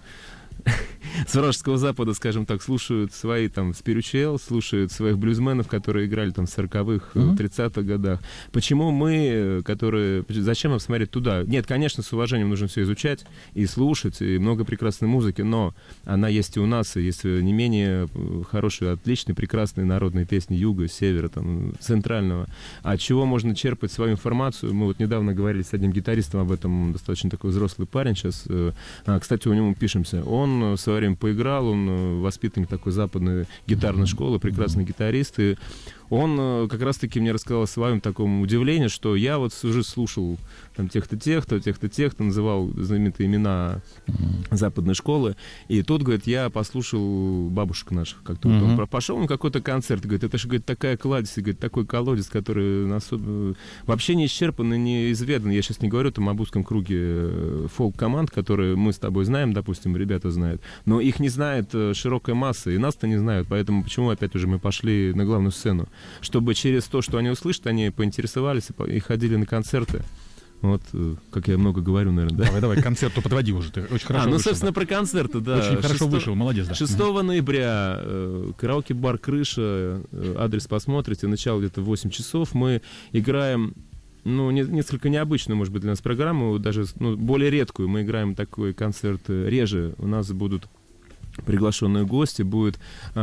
с Вражеского Запада, скажем так, слушают свои там спиричуэл, слушают своих блюзменов, которые играли там в сороковых, mm-hmm. тридцатых годах. Почему мы, которые... Зачем нам смотреть туда? Нет, конечно, с уважением нужно все изучать и слушать, и много прекрасной музыки, но она есть и у нас, и есть не менее хорошие, отличные, прекрасные народные песни юга, севера, там, центрального. От чего можно черпать свою информацию? Мы вот недавно говорили с одним гитаристом об этом, достаточно такой взрослый парень сейчас. А, кстати, у него пишемся. Он в свое время поиграл, он воспитанник такой западной гитарной школы, прекрасный гитарист, и он как раз-таки мне рассказал о своем таком удивлении, что я вот уже слушал там тех-то, тех-то, тех-то, тех-то, называл знаменитые имена uh-huh. западной школы, и тут, говорит, я послушал бабушек наших, как-то uh-huh. вот он пошел на какой-то концерт, говорит, это же, говорит, такая кладезь, говорит, такой колодец, который нас вообще не исчерпан и не изведан. Я сейчас не говорю там об узком круге фолк-команд, которые мы с тобой знаем, допустим, ребята знают, но их не знает широкая масса, и нас-то не знают, поэтому почему опять уже мы пошли на главную сцену? Чтобы через то, что они услышат, они поинтересовались и ходили на концерты. Вот, как я много говорю, наверное, да? Давай, давай, к концерту подводи уже, ты очень хорошо А, ну, вышел, собственно, да. про концерты, да. Очень хорошо шестого, вышел, молодец, да. шестого ноября, э, караоке-бар «Крыша», э, адрес посмотрите, начало где-то в восемь часов, мы играем... Ну, не, несколько необычную, может быть, для нас программу, даже ну, более редкую. Мы играем такой концерт реже. У нас будут приглашенные гости, будет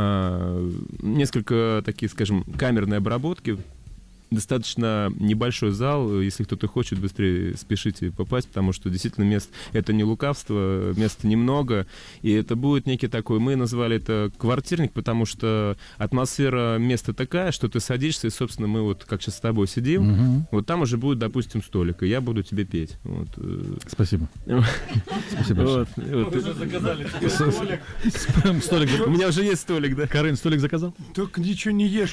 э, несколько таких, скажем, камерной обработки. Достаточно небольшой зал, если кто-то хочет, быстрее спешите попасть, потому что действительно мест, это не лукавство, места немного, и это будет некий такой, мы назвали это квартирник, потому что атмосфера места такая, что ты садишься, и, собственно, мы вот как сейчас с тобой сидим, угу. вот там уже будет, допустим, столик, и я буду тебе петь. Вот. Спасибо. Спасибо большое. Вы уже заказали тебе столик. У меня уже есть столик, да? Карен, столик заказал? Только ничего не ешь.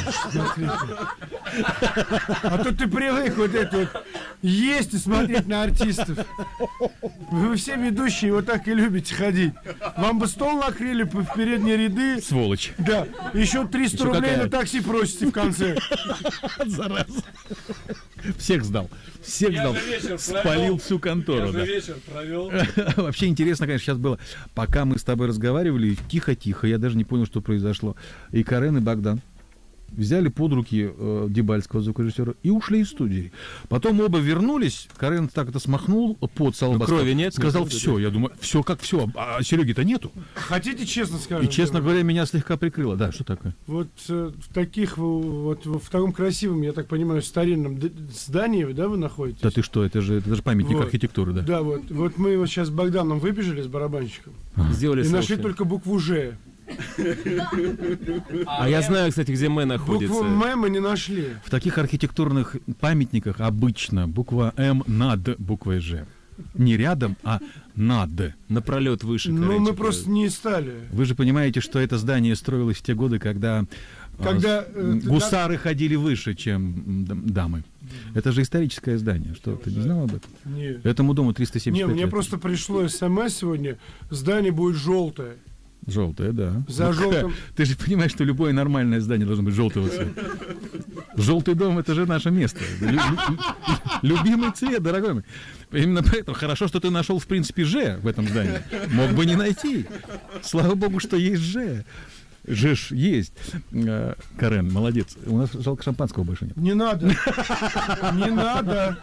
А то ты привык вот это вот есть и смотреть на артистов. Вы все ведущие вот так и любите ходить. Вам бы стол накрыли в передние ряды. Сволочь. Да. Еще триста Еще рублей какая? на такси просите в конце. Зараза. Всех сдал. Всех Я сдал. же вечер Спалил провел. всю контору. Я Да. же вечер провел. Вообще интересно, конечно, сейчас было. Пока мы с тобой разговаривали, тихо-тихо, я даже не понял, что произошло. И Карен, и Богдан взяли под руки э, Дебальского звукорежиссера и ушли из студии. Потом оба вернулись, Карен так это смахнул под со лба, Ну, крови нет, сказал, нет, все, я думаю, все как все, а Сереги-то нету. Хотите честно скажем? И, честно говоря, меня слегка прикрыло. Да, что такое? Вот э, в таких, вот в таком красивом, я так понимаю, старинном д- здании, да, вы находитесь? Да ты что, это же, это же памятник Вот. архитектуры, да? Да, вот, вот мы вот сейчас с Богданом выбежали с барабанщиком Сделали и селфи. нашли только букву «Ж». А я знаю, кстати, где М находится. Букву М мы не нашли. В таких архитектурных памятниках обычно буква М над буквой Ж. Не рядом, а над. Напролет выше. Ну, короче, мы просто не стали. Вы же понимаете, что это здание строилось в те годы, когда, Когда, э, э, гусары ходили выше, чем м, дамы. Это же историческое здание. Что, ты не знал об этом? Нет. Этому дому триста семьдесят Не, пять мне лет. просто пришло СМС сегодня. Здание будет желтое. Желтое, да. За Ну, желтым- Ты же понимаешь, что любое нормальное здание должно быть желтого цвета. Желтый дом — это же наше место. Лю- лю- Любимый цвет, дорогой мой. Именно поэтому хорошо, что ты нашел, в принципе, Ж в этом здании. Мог бы не найти. Слава богу, что есть Ж. Жеш есть. Э, Карен, молодец. У нас жалко шампанского больше нет. Не надо. Не надо.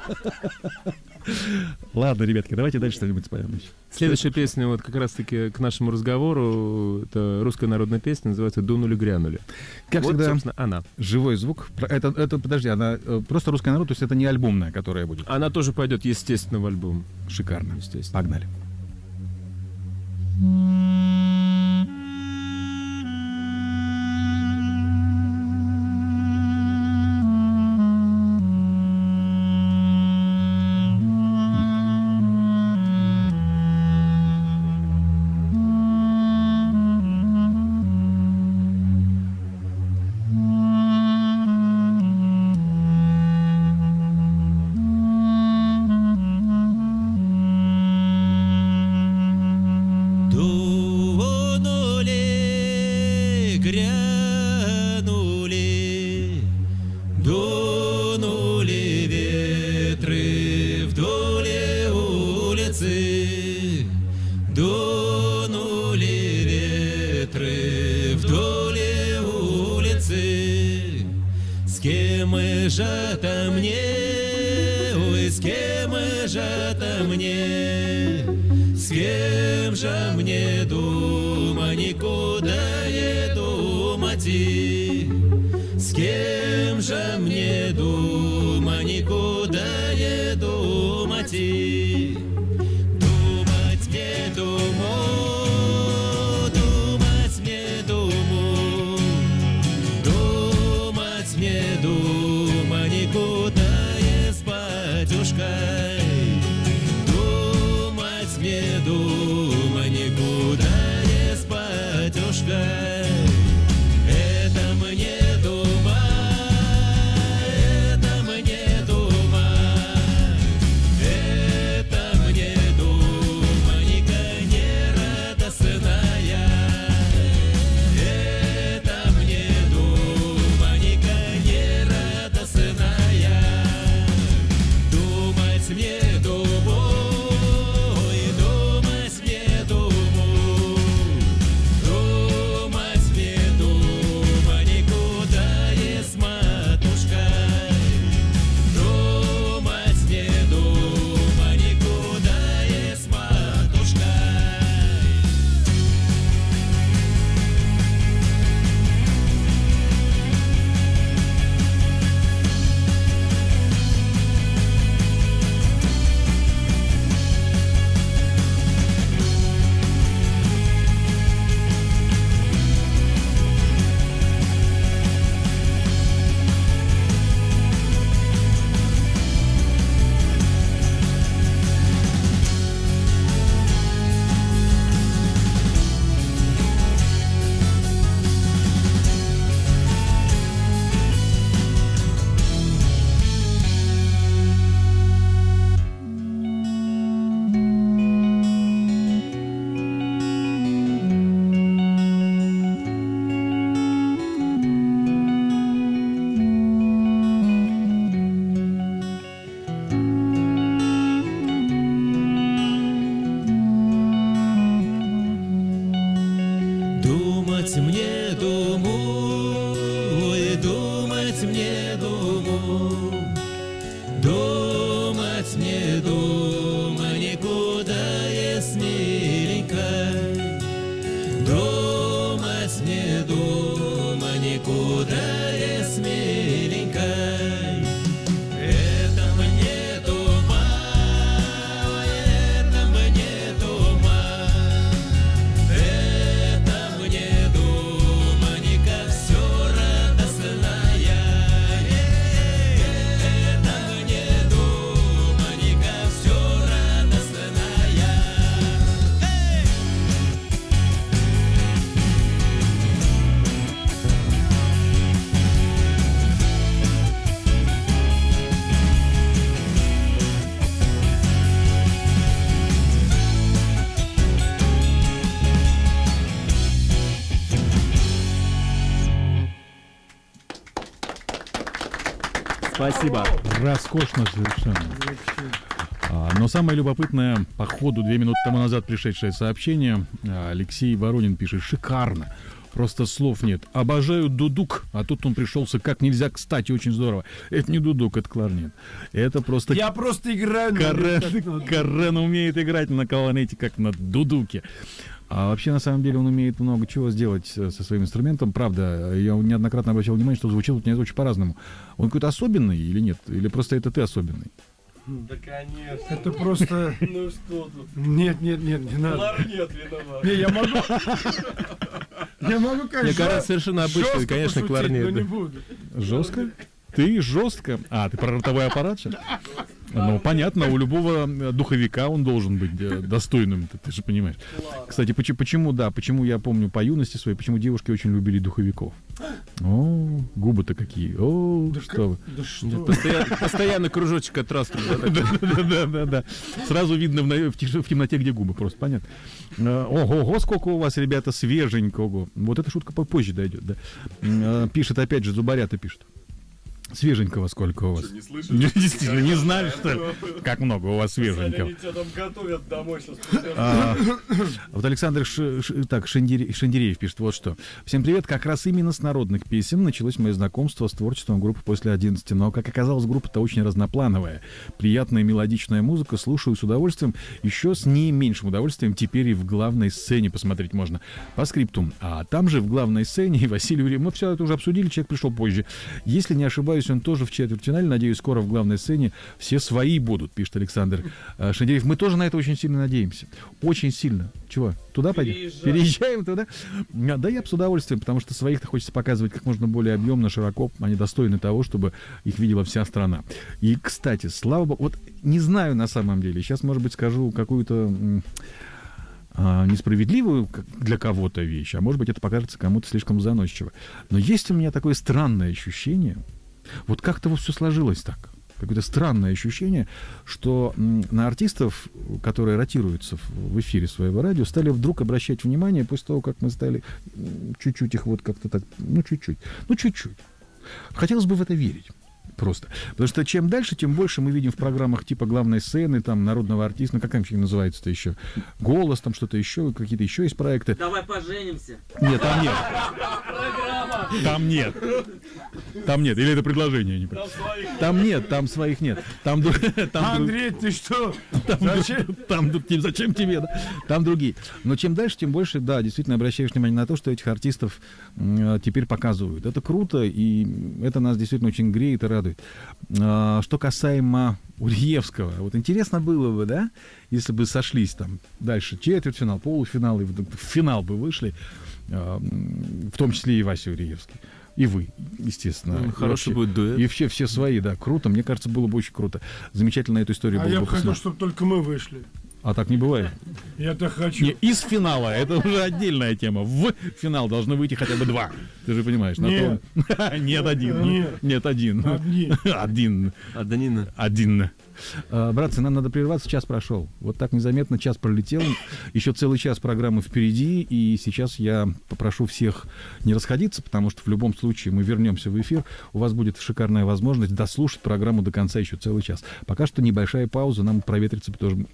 Ладно, ребятки, давайте дальше что-нибудь споем. Следующая песня, вот как раз-таки к нашему разговору, это русская народная песня, называется «Дунули-грянули». Как Вот, всегда, собственно, она. живой звук. Про- Это, это, подожди, она э, просто русская народ, то есть это не альбомная, которая будет. Она тоже пойдет, естественно, в альбом. Шикарно. Естественно. Погнали. Дунули, грянули, дунули ветры вдоль улицы, дунули ветры вдоль улицы. С кем же это мне, ой, с кем же это мне? С кем же мне дума, никуда не думать и? С кем же мне дума, никуда не думать и? Думать мне думу, думать мне думу, думать мне дума, никуда не с батюшкой. Думать мне дума, никуда не с батюшкой. Это мне дума, это мне дума, это мне дума, никак не радостная. Это мне дума, никак не радостная. Думать мне думу, ой, думать мне думу, думать мне дума, никуда не с матушкой. Думать мне дума, никуда не с матушкой. Думать мне думу, ой, думать мне думу, думать мне дума, никуда не с миленькой. Думать мне дума, никуда не с миленькой. Это мне дума, ой, это мне дума, это мне дума. Спасибо. Роскошно совершенно. А, но самое любопытное, по ходу две минуты тому назад пришедшее сообщение, Алексей Воронин пишет: шикарно. Просто слов нет. Обожаю дудук, а тут он пришелся как нельзя кстати, очень здорово. Это не дудук, это кларнет. Это просто... Я просто играю... Карен, Карен умеет играть на кларнете, как на дудуке. А вообще, на самом деле, он умеет много чего сделать со своим инструментом. Правда, я неоднократно обращал внимание, что звучит у меня очень по-разному. Он какой-то особенный или нет? Или просто это ты особенный? Да, конечно. Это просто... Ну что тут? Нет, нет, нет, не надо. Кларнет виноват. Не, я могу... Я могу, конечно... Мне кажется, совершенно обычный, конечно, пошутить, кларнет. но Да. не буду. Жестко? Ты жестко? А, ты про ротовой аппарат сейчас? Ну, понятно, у любого духовика он должен быть э, достойным, ты, ты же понимаешь. Кстати, почему, почему, да, почему я помню по юности своей, почему девушки очень любили духовиков. О, губы-то какие. О, Да что вы. Да что? Постоянно, постоянно кружочек от раструба. Да-да-да. Сразу видно в, на- в тиш- в темноте, где губы, просто понятно. Э, Ого-го, сколько у вас, ребята, свеженького. Вот эта шутка попозже дойдет, да. Э, Пишет, опять же, Зубарята пишет. Свеженького сколько у вас? Что, не слышали? Действительно, не знали, что ли? Как много у вас свеженького. Они тебя там готовят домой сейчас. А, вот Александр Ш- Ш- так, Шендере- Шендереев пишет вот что. Всем привет. Как раз именно с народных песен началось мое знакомство с творчеством группы после одиннадцати. Но, как оказалось, группа-то очень разноплановая. Приятная мелодичная музыка. Слушаю с удовольствием. Еще с не меньшим удовольствием теперь и в главной сцене посмотреть можно. По скрипту. А там же в главной сцене и Василий Юрьев. Мы все это уже обсудили, человек пришел позже. Если не ошибаюсь, он тоже в четвертьфинале. Надеюсь, скоро в главной сцене все свои будут, пишет Александр а, Шендереев. Мы тоже на это очень сильно надеемся. Очень сильно. Чего? Туда пойдем? Переезжаем. Переезжаем туда? А, Да я бы с удовольствием, потому что своих-то хочется показывать как можно более объемно, широко. Они достойны того, чтобы их видела вся страна. И, кстати, слава богу, вот не знаю на самом деле, сейчас, может быть, скажу какую-то м, а, несправедливую как для кого-то вещь, а может быть, это покажется кому-то слишком заносчиво. Но есть у меня такое странное ощущение, вот как-то вот все сложилось так. Какое-то странное ощущение, что м, на артистов, которые ротируются в, в эфире своего радио, стали вдруг обращать внимание после того, как мы стали м, чуть-чуть их вот как-то так, ну чуть-чуть, ну чуть-чуть. Хотелось бы в это верить. Просто. Потому что чем дальше, тем больше мы видим в программах типа главной сцены, там, народного артиста, ну как там называется-то еще, голос, там что-то еще, какие-то еще есть проекты. Давай поженимся. Нет, там нет. Там нет. Там нет. Или это предложение? Не понимаю. Там нет, там своих нет. Там, дру- там, друг- Андрей, ты что? там, Зачем? друг- там друг- те- зачем тебе? Да? Там другие. Но чем дальше, тем больше, да, действительно обращаешь внимание на то, что этих артистов м, теперь показывают. Это круто, и это нас действительно очень греет и радует. А, что касаемо Ульевского, вот интересно было бы, да, если бы сошлись там дальше четвертьфинал, полуфинал, и в финал бы вышли, а, м, в том числе и Вася Ульевский. И вы, естественно. Ну, И хороший вообще- будет дуэт. И все, все свои, да, круто. Мне кажется, было бы очень круто. Замечательно эту историю А было я бы бы хотел, посмотреть. чтобы только мы вышли. А так не бывает. Я так хочу. Не, из финала, это уже отдельная тема. В финал должны выйти хотя бы два. Ты же понимаешь. на Нет. то- Нет, один. Нет. Нет, один. Одни. Один. А Данина? Один. А, братцы, нам надо прерваться, час прошел. Вот так незаметно час пролетел. Еще целый час программы впереди. И сейчас я попрошу всех не расходиться, потому что в любом случае мы вернемся в эфир. У вас будет шикарная возможность дослушать программу до конца еще целый час. Пока что небольшая пауза, нам проветриться тоже.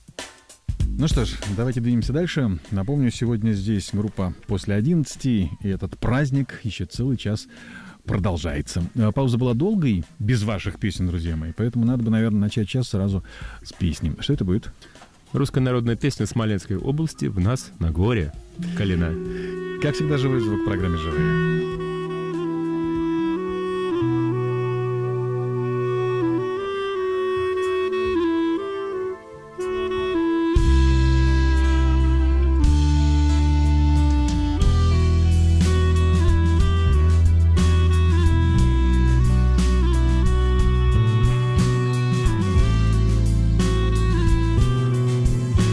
Ну что ж, давайте двинемся дальше. Напомню, сегодня здесь группа «После одиннадцати», и этот праздник еще целый час продолжается. А пауза была долгой, без ваших песен, друзья мои, поэтому надо бы, наверное, начать час сразу с песни. Что это будет? Русская народная песня Смоленской области «В нас на горе». Калина. Как всегда, живой звук в программе «Живые».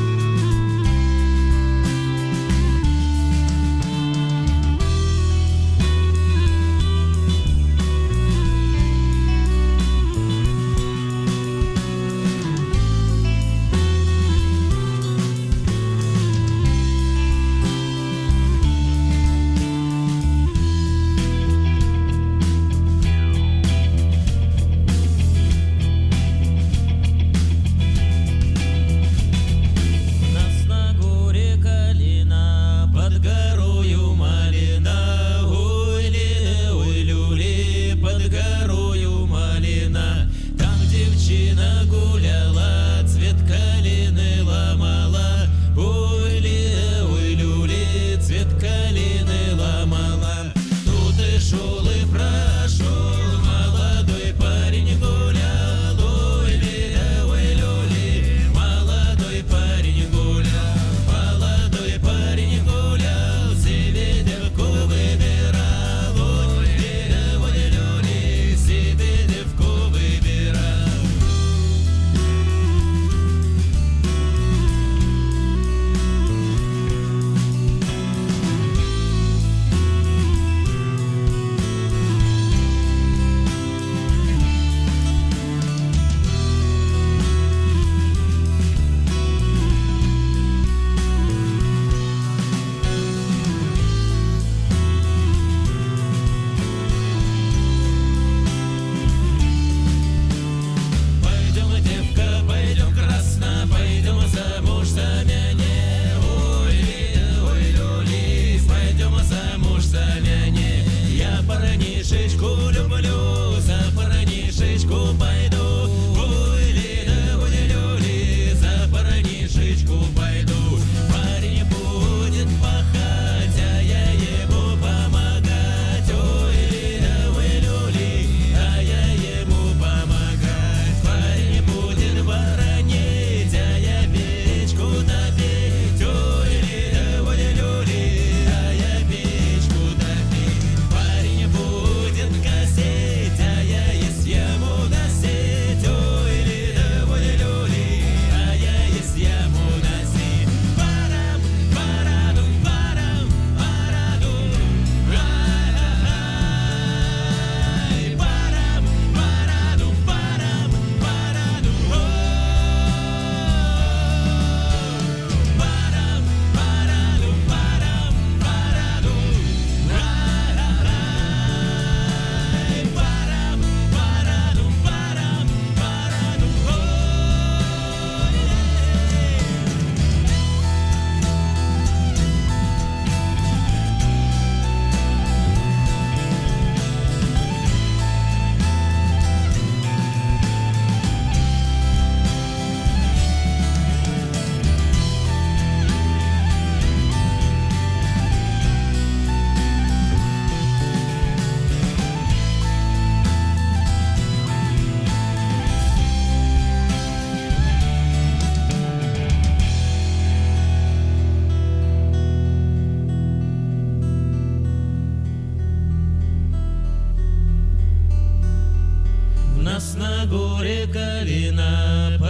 В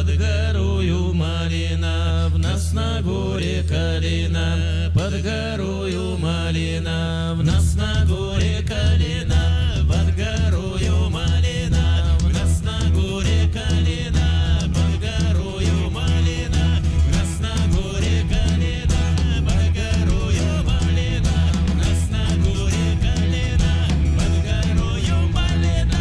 под горою малина, в нас на горе калина, под горою малина, в нас на горе калина, под горою малина, в нас на горе калина, под горою малина, в нас на горе калина, под горою малина, в нас на горе калина, под горою малина.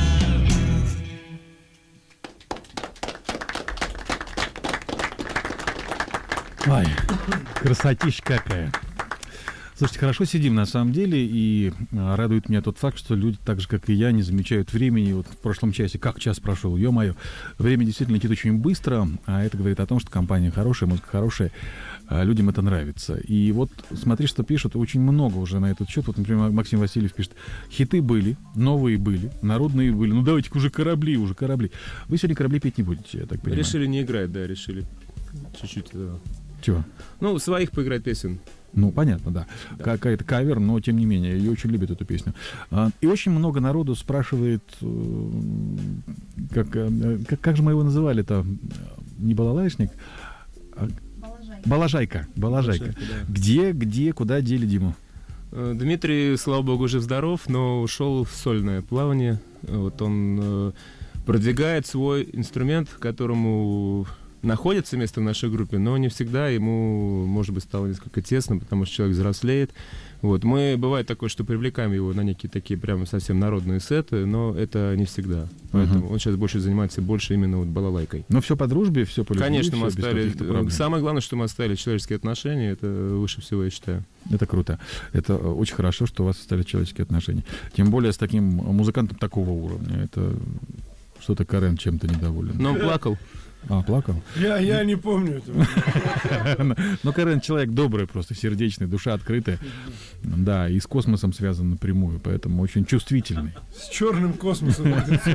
Ой, красотища какая. Слушайте, хорошо сидим на самом деле, и а, радует меня тот факт, что люди, так же, как и я, не замечают времени. Вот в прошлом часе, как час прошел, ё-моё, время действительно летит очень быстро, а это говорит о том, что компания хорошая, музыка хорошая, а людям это нравится. И вот смотри, что пишут, очень много уже на этот счет. Вот, например, Максим Васильев пишет: хиты были, новые были, народные были, ну давайте-ка уже корабли, уже корабли. Вы сегодня корабли петь не будете, я так понимаю. Решили не играть, да, решили чуть-чуть. Да. Чего? Ну, своих поиграть песен. Ну, понятно, да. Да. Какая-то кавер, но тем не менее, я очень любит эту песню. А, И очень много народу спрашивает, э, как, э, как, как же мы его называли-то? Не балалайшник, а балажайка. Балажайка. Балажайка, да. Где, где, куда дели Диму? Э, Дмитрий, слава богу, жив-здоров, но ушел в сольное плавание. Вот он э, продвигает свой инструмент, которому находится место в нашей группе, но не всегда ему, может быть, стало несколько тесно, потому что человек взрослеет. Вот. Мы, бывает такое, что привлекаем его на некие такие прямо совсем народные сеты, но это не всегда. Поэтому uh-huh. он сейчас больше занимается больше именно вот балалайкой. Но все по дружбе, все по любви. Конечно, мы всё без оставили. каких-то проблем. Самое главное, что мы оставили человеческие отношения, это выше всего, я считаю. Это круто. Это очень хорошо, что у вас остались человеческие отношения. Тем более с таким музыкантом такого уровня. Это что-то Карен чем-то недоволен. Но он плакал. А, плакал? Я, я не помню этого. Но Карен человек добрый, просто сердечный, душа открытая. Да, и с космосом связан напрямую, поэтому очень чувствительный. С черным космосом.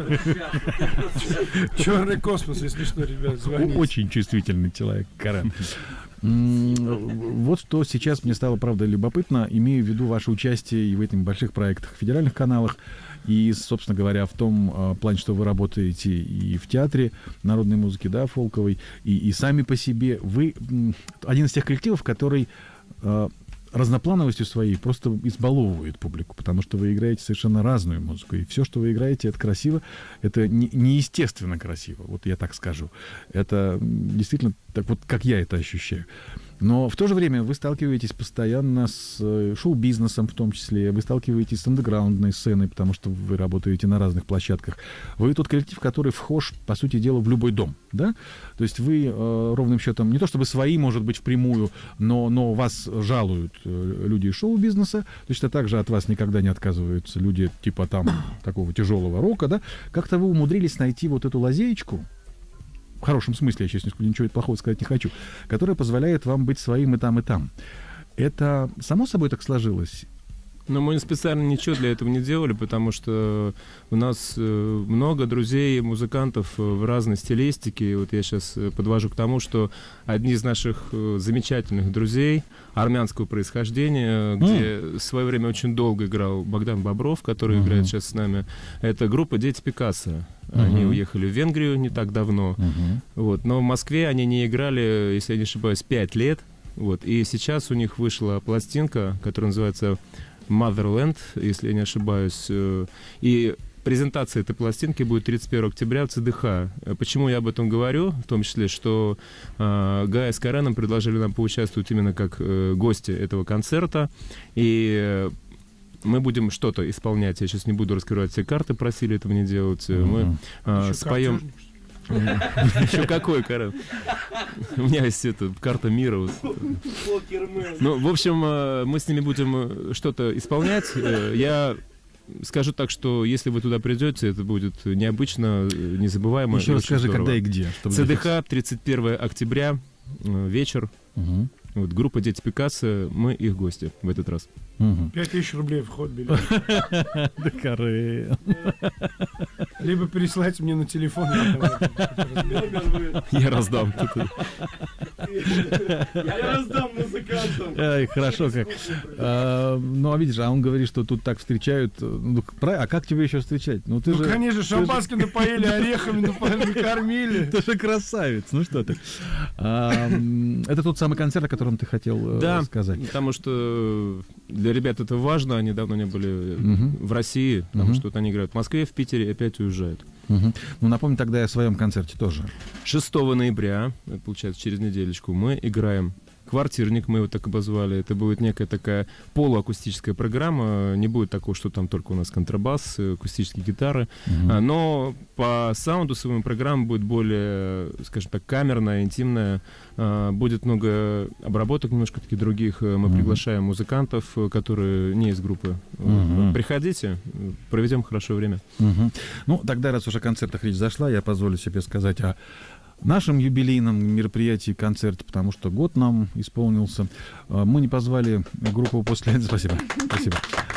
Черный космос, если что, ребят, звоните. Очень чувствительный человек, Карен. М, Вот что сейчас мне стало, правда, любопытно, имею в виду ваше участие и в этих больших проектах, федеральных каналах, и, собственно говоря, в том э, плане, что вы работаете и в театре народной музыки, да, фолковой, и, и сами по себе. Вы м, один из тех коллективов, который э, разноплановостью своей просто избаловывает публику, потому что вы играете совершенно разную музыку, и все, что вы играете, это красиво, это не, неестественно красиво, вот я так скажу. Это действительно так вот, как я это ощущаю. Но в то же время вы сталкиваетесь постоянно с э, шоу-бизнесом в том числе, вы сталкиваетесь с андеграундной сценой, потому что вы работаете на разных площадках. Вы тот коллектив, который вхож, по сути дела, в любой дом, да? То есть вы э, ровным счетом, не то чтобы свои, может быть, впрямую, но, но вас жалуют э, люди из шоу-бизнеса, точно так же от вас никогда не отказываются люди типа там такого тяжелого рока, да? Как-то вы умудрились найти вот эту лазеечку, в хорошем смысле, я сейчас ничего плохого сказать не хочу, которая позволяет вам быть своим и там, и там. Это само собой так сложилось? Но мы специально ничего для этого не делали, потому что у нас э, много друзей, музыкантов в разной стилистике. Вот я сейчас подвожу к тому, что одни из наших э, замечательных друзей армянского происхождения, где mm. в свое время очень долго играл Богдан Бобров, который uh-huh. играет сейчас с нами, это группа «Дети Пикассо». Uh-huh. Они уехали в Венгрию не так давно. Uh-huh. Вот. Но в Москве они не играли, если я не ошибаюсь, пять лет. Вот. И сейчас у них вышла пластинка, которая называется Motherland, если я не ошибаюсь. И презентация этой пластинки будет тридцать первого октября в ЦДХ. Почему я об этом говорю? В том числе, что э, Гая с Кареном предложили нам поучаствовать именно как э, гости этого концерта. И э, мы будем что-то исполнять. Я сейчас не буду раскрывать все карты, просили этого не делать. Mm-hmm. Мы э, споем... Еще какой, Карен? У меня есть это, карта мира. Ну, в общем, мы с ними будем что-то исполнять. Я скажу так, что если вы туда придете, это будет необычно, незабываемо. Еще раз скажи, когда и где. ЦДХ, тридцать первого октября, вечер. Угу. Вот, группа «Дети Пикассо», мы их гости в этот раз. Пять тысяч рублей вход билет. Да, Карен. Либо переслать мне на телефон. Я раздам. Я раздам музыкантам. Ай, хорошо как. А, ну, а видишь, а он говорит, что тут так встречают. Ну, а как тебе еще встречать? Ну, ты Ну, же, конечно, ты шампанским напоили, орехами накормили. Ты же красавец, ну что ты. А, это тот самый концерт, о котором ты хотел э, Да, сказать. потому что для ребят это важно, они давно не были Мгм. в России, потому Мгм. что вот они играют в Москве, в Питере и опять уезжают. Мгм. Ну, напомню тогда о своем концерте тоже. шестого ноября, это получается через неделечку, мы играем «Квартирник», мы его так обозвали. Это будет некая такая полуакустическая программа. Не будет такого, что там только у нас контрабас, акустические гитары. Мгм. А, Но по саунду своему программа будет более, скажем так, камерная, интимная. А, Будет много обработок немножко таких других. Мы Мгм. приглашаем музыкантов, которые не из группы. Мгм. Приходите, проведем хорошее время. Мгм. Ну, тогда, раз уже о концертах речь зашла, я позволю себе сказать о нашем юбилейном мероприятии, концерте, потому что год нам исполнился. А, Мы не позвали группу после... Спасибо, спасибо.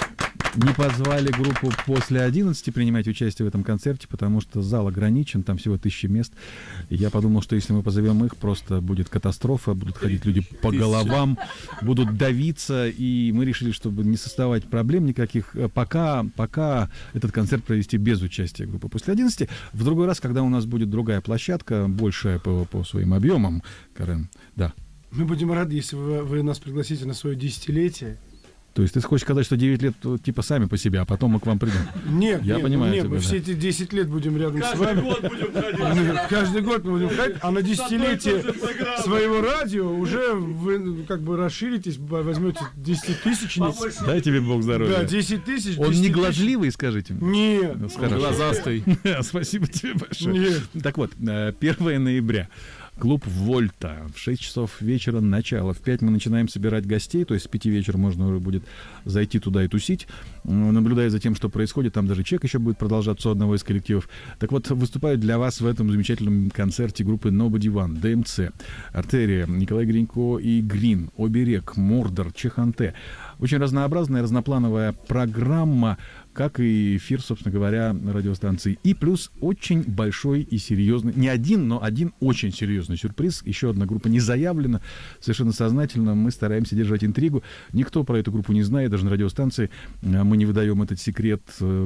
Не позвали группу после одиннадцати принимать участие в этом концерте, потому что зал ограничен, там всего тысячи мест. И я подумал, что если мы позовем их, просто будет катастрофа, будут ходить люди по головам, будут давиться, и мы решили, чтобы не создавать проблем никаких, пока, пока этот концерт провести без участия группы после одиннадцати. В другой раз, когда у нас будет другая площадка, большая по, по своим объемам, Карен, да. Мы будем рады, если вы, вы нас пригласите на свое десятилетие. То есть ты хочешь сказать, что девять лет типа сами по себе, а потом мы к вам придем? Нет, Я нет, понимаю нет, тебя, мы да. все эти десять лет будем рядом с Каждый вами. год будем ходить. Каждый год мы будем ходить, а на десятилетие С одной и той же программой. своего радио уже вы ну, как бы расширитесь, возьмете десятитысячниц. Дай тебе Бог здоровья. Да, десять тысяч. Он не десять тысяч. глазливый, скажите мне. Нет. Ну, хорошо. Глазастый. Спасибо тебе большое. Нет. Так вот, э, первого ноября. Клуб «Вольта». В шесть часов вечера начало. В пять мы начинаем собирать гостей, то есть с пяти вечера можно уже будет зайти туда и тусить, м, наблюдая за тем, что происходит. Там даже чек еще будет продолжаться у одного из коллективов. Так вот, выступают для вас в этом замечательном концерте группы Nobody One, ДМЦ, Артерия, Николай Гринько и Грин, Оберег, Мордор, Чеханте. Очень разнообразная, разноплановая программа, как и эфир, собственно говоря, радиостанции. И плюс очень большой и серьезный, не один, но один очень серьезный сюрприз. Еще одна группа не заявлена, совершенно сознательно. Мы стараемся держать интригу. Никто про эту группу не знает, даже на радиостанции. Мы не выдаем этот секрет,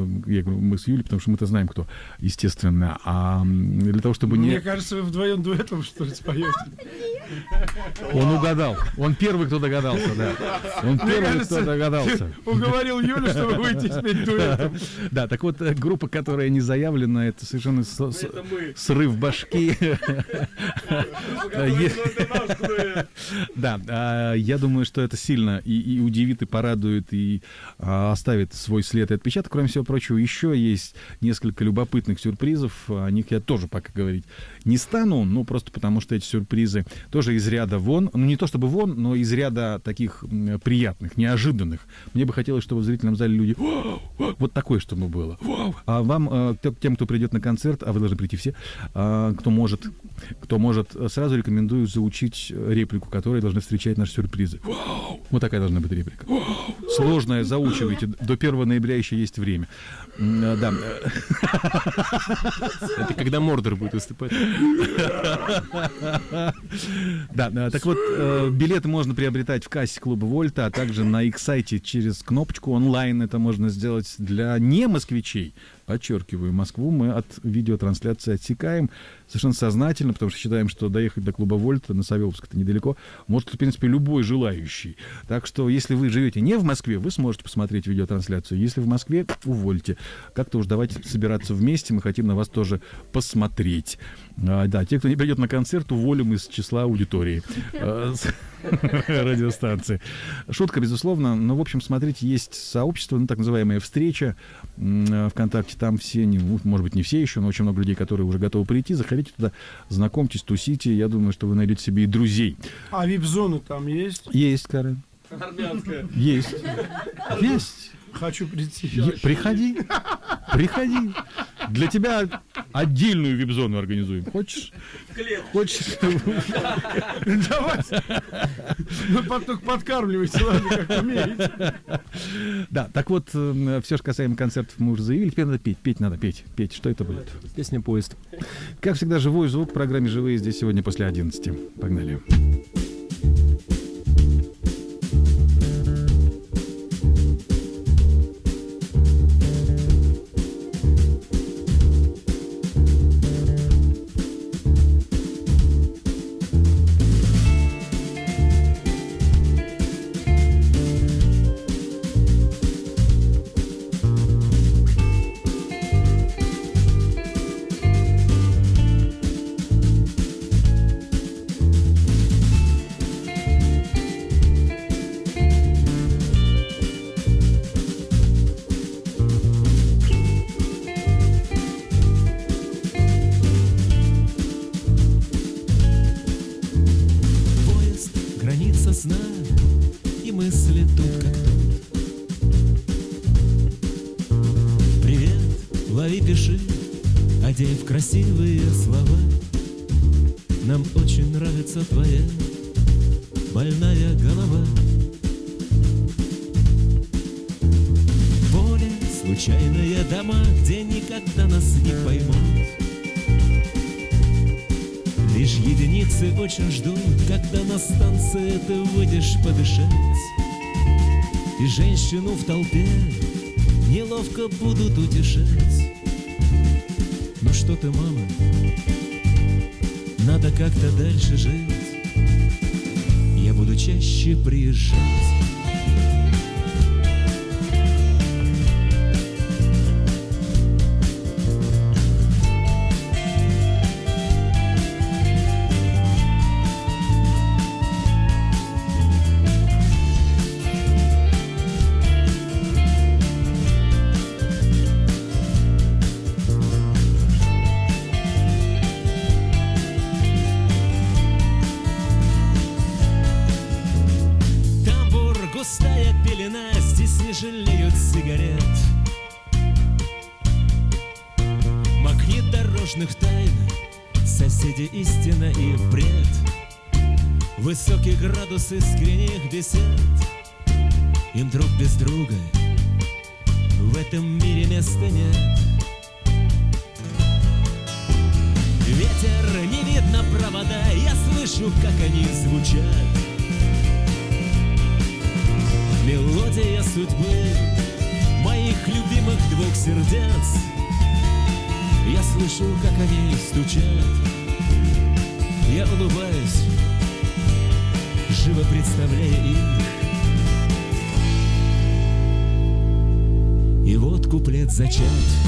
я говорю, мы с Юлей, потому что мы-то знаем, кто, естественно. А для того, чтобы не... Мне кажется, вы вдвоем дуэтом, что ли, споете. Он угадал. Он первый, кто догадался, да. Он первый, кто догадался. Уговорил Юлю, чтобы выйти спеть дуэтом. Да, так вот, э, группа, которая не заявлена, это совершенно с- с- Это мы. срыв башки. Е- Это наш дуэт. Да, а, я думаю, что это сильно и, и удивит, и порадует, и а, оставит свой след и отпечаток. Кроме всего прочего, еще есть несколько любопытных сюрпризов. О них я тоже пока говорить не стану, ну, просто потому что эти сюрпризы тоже из ряда вон. Ну, не то чтобы вон, но из ряда таких м, приятных, неожиданных. Мне бы хотелось, чтобы в зрительном зале люди... «Вау! Вау!» Вот такое, чтобы было. «Вау!» А вам, э, те- тем, кто придет на концерт, а вы должны прийти все, а, кто может, кто может, сразу рекомендую заучить реплику, которой должны встречать наши сюрпризы. «Вау!» Вот такая должна быть реплика. «Вау!» Сложная, заучивайте. До первого ноября еще есть время. М, э, Да. Это когда Мордор будет выступать. Да, э, так вот, э, билеты можно приобретать в кассе клуба «Вольта», а также на их сайте через кнопочку онлайн. Это можно сделать для не москвичей. Подчеркиваю, Москву мы от видеотрансляции отсекаем совершенно сознательно, потому что считаем, что доехать до клуба «Вольта» на Савеловск-то недалеко может, в принципе, любой желающий. Так что, если вы живете не в Москве, вы сможете посмотреть видеотрансляцию. Если в Москве, увольте. Как-то уж давайте собираться вместе, мы хотим на вас тоже посмотреть. А, да, те, кто не придет на концерт, уволим из числа аудитории а, с радиостанции. Шутка, безусловно. Но, в общем, смотрите, есть сообщество, ну, так называемая «Встреча» м, ВКонтакте. Там все, не, ну, может быть, не все еще, но очень много людей, которые уже готовы прийти. Заходите туда, знакомьтесь, тусите. Я думаю, что вы найдете себе и друзей. А вип-зона там есть? Есть, Карен. Армянская. Есть. Есть. Хочу прийти. Е- Приходи. Приходи. Для тебя отдельную вип-зону организуем. Хочешь? В клетке. Хочешь? Давайте. Ну, потом подкармливайте, ладно, как умеете. Да, так вот, все, что касаемо концертов, мы уже заявили. Теперь надо петь. Петь надо, петь. Петь, что это будет? Песня «Поезд». Как всегда, живой звук в программе «Живые» здесь сегодня после одиннадцати. Погнали. И мысли тут как тут. Привет, лови, пиши, одев красивые слова. Нам очень нравится твоя больная голова. Поле, случайные дома, где никогда нас не поймут. Лишь единицы очень ждут, когда на станции ты выйдешь подышать. И женщину в толпе неловко будут утешать. Ну что ты, мама, надо как-то дальше жить. Я буду чаще приезжать. Густая пелена, здесь не жалеют сигарет. Магнит дорожных тайн, соседи истина и бред. Высокий градус искренних бесед. Им друг без друга в этом мире места нет. Ветер, не видно провода, я слышу, как они звучат. Мелодия судьбы моих любимых двух сердец. Я слышу, как они стучат. Я улыбаюсь, живо представляя их. И вот куплет зачат.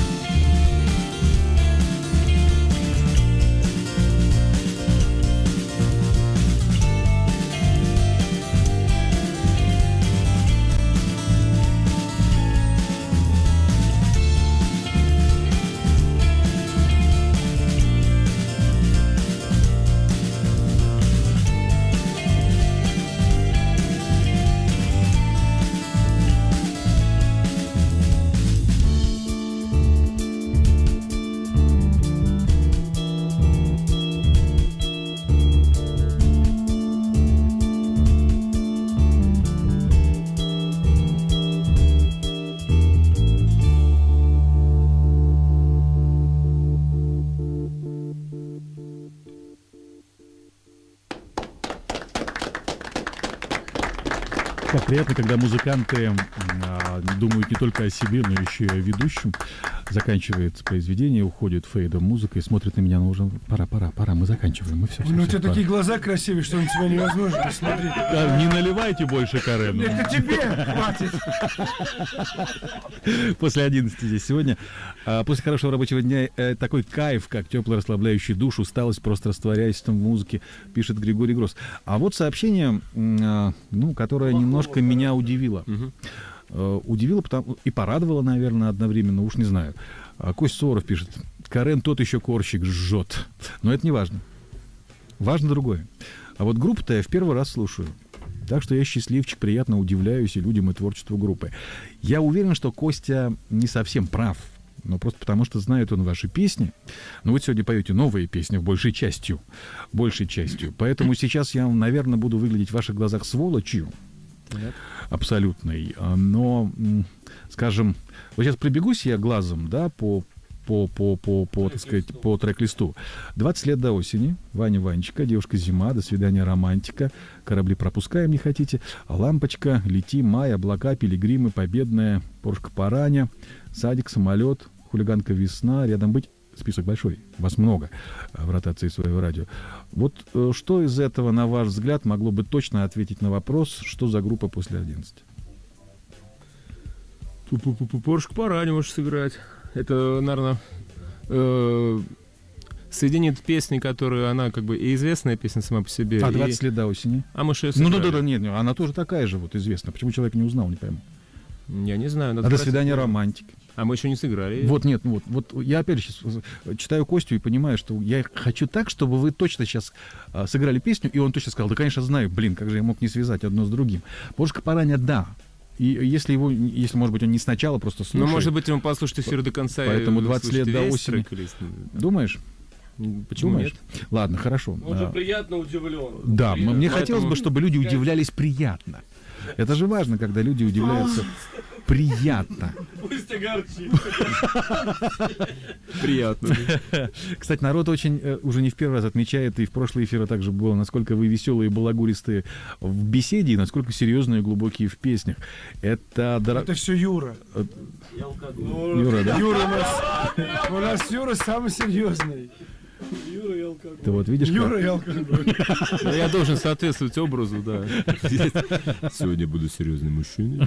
Как приятно, когда музыканты а, думают не только о себе, но еще и о ведущем. Заканчивается произведение, уходит фейдом музыка и смотрит на меня, ну уже пора, пора, пора, мы заканчиваем, мы все. все ну все, у тебя пора. такие глаза красивые, что на тебя невозможно посмотреть. Да, не наливайте больше Карену. Это тебе хватит. После одиннадцати здесь сегодня. А, после хорошего рабочего дня э, такой кайф, как теплый расслабляющий душ, усталость просто растворяясь в музыке, пишет Григорий Гросс. А вот сообщение, э, ну, которое немножко меня удивило. Угу. Э, удивило потому, и порадовало, наверное, одновременно, уж не знаю. А Кость Суворов пишет: Карен тот еще корщик жжет. Но это не важно. Важно другое. А вот группу-то я в первый раз слушаю. Так что я счастливчик, приятно удивляюсь и людям, и творчеству группы. Я уверен, что Костя не совсем прав. но просто потому, что знает он ваши песни. Но вы сегодня поете новые песни, в большей частью. Большей частью. Поэтому сейчас я, наверное, буду выглядеть в ваших глазах сволочью. Нет. Абсолютной. Но, скажем, вот сейчас пробегусь я глазом, да, по... по, по, по, по, так сказать, по трек-листу. двадцать лет до осени. Ваня Ванечка, девушка зима, до свидания романтика, корабли пропускаем, не хотите, лампочка, лети, май, облака, пилигримы, победная, Поршка Параня, садик, самолет, хулиганка весна, рядом быть. Список большой, вас много в ротации своего радио. Вот что из этого, на ваш взгляд, могло бы точно ответить на вопрос, что за группа после одиннадцати? Поршка Параня можешь сыграть. Это, наверное, э, соединит песни, которые она как бы и известная песня сама по себе. А двадцать и... лет до осени? А мы что Ну да, да, да, нет, она тоже такая же вот известная. Почему человек не узнал, не пойму. Я не знаю. А до свидания романтики. А мы еще не сыграли. Вот нет, вот, вот я опять сейчас читаю Костю и понимаю, что я хочу так, чтобы вы точно сейчас а, сыграли песню, и он точно сказал, да, конечно, знаю, блин, как же я мог не связать одно с другим. Поршка Параня, да. И если его, если, может быть, он не сначала просто слушает... Ну, может быть, ему послушать эфир до конца. Поэтому двадцать лет до осени. Или... Думаешь? Почему Думаешь? нет? Ладно, хорошо. Он же а, приятно удивлен. Да, приятно. мне Поэтому... хотелось бы, чтобы люди удивлялись приятно. Это же важно, когда люди удивляются приятно. Пусть огорчит. Приятно. Кстати, народ очень, уже не в первый раз отмечает, и в прошлые эфиры также было, насколько вы веселые и балагуристые в беседе, и насколько серьезные и глубокие в песнях. Это... Это все Юра. Юра, да? Юра у нас... У нас Юра самый серьезный. Юра и алкоголь. Ты вот видишь, Юра как... и алкоголь. Я должен соответствовать образу, да. Сегодня буду серьезный мужчина.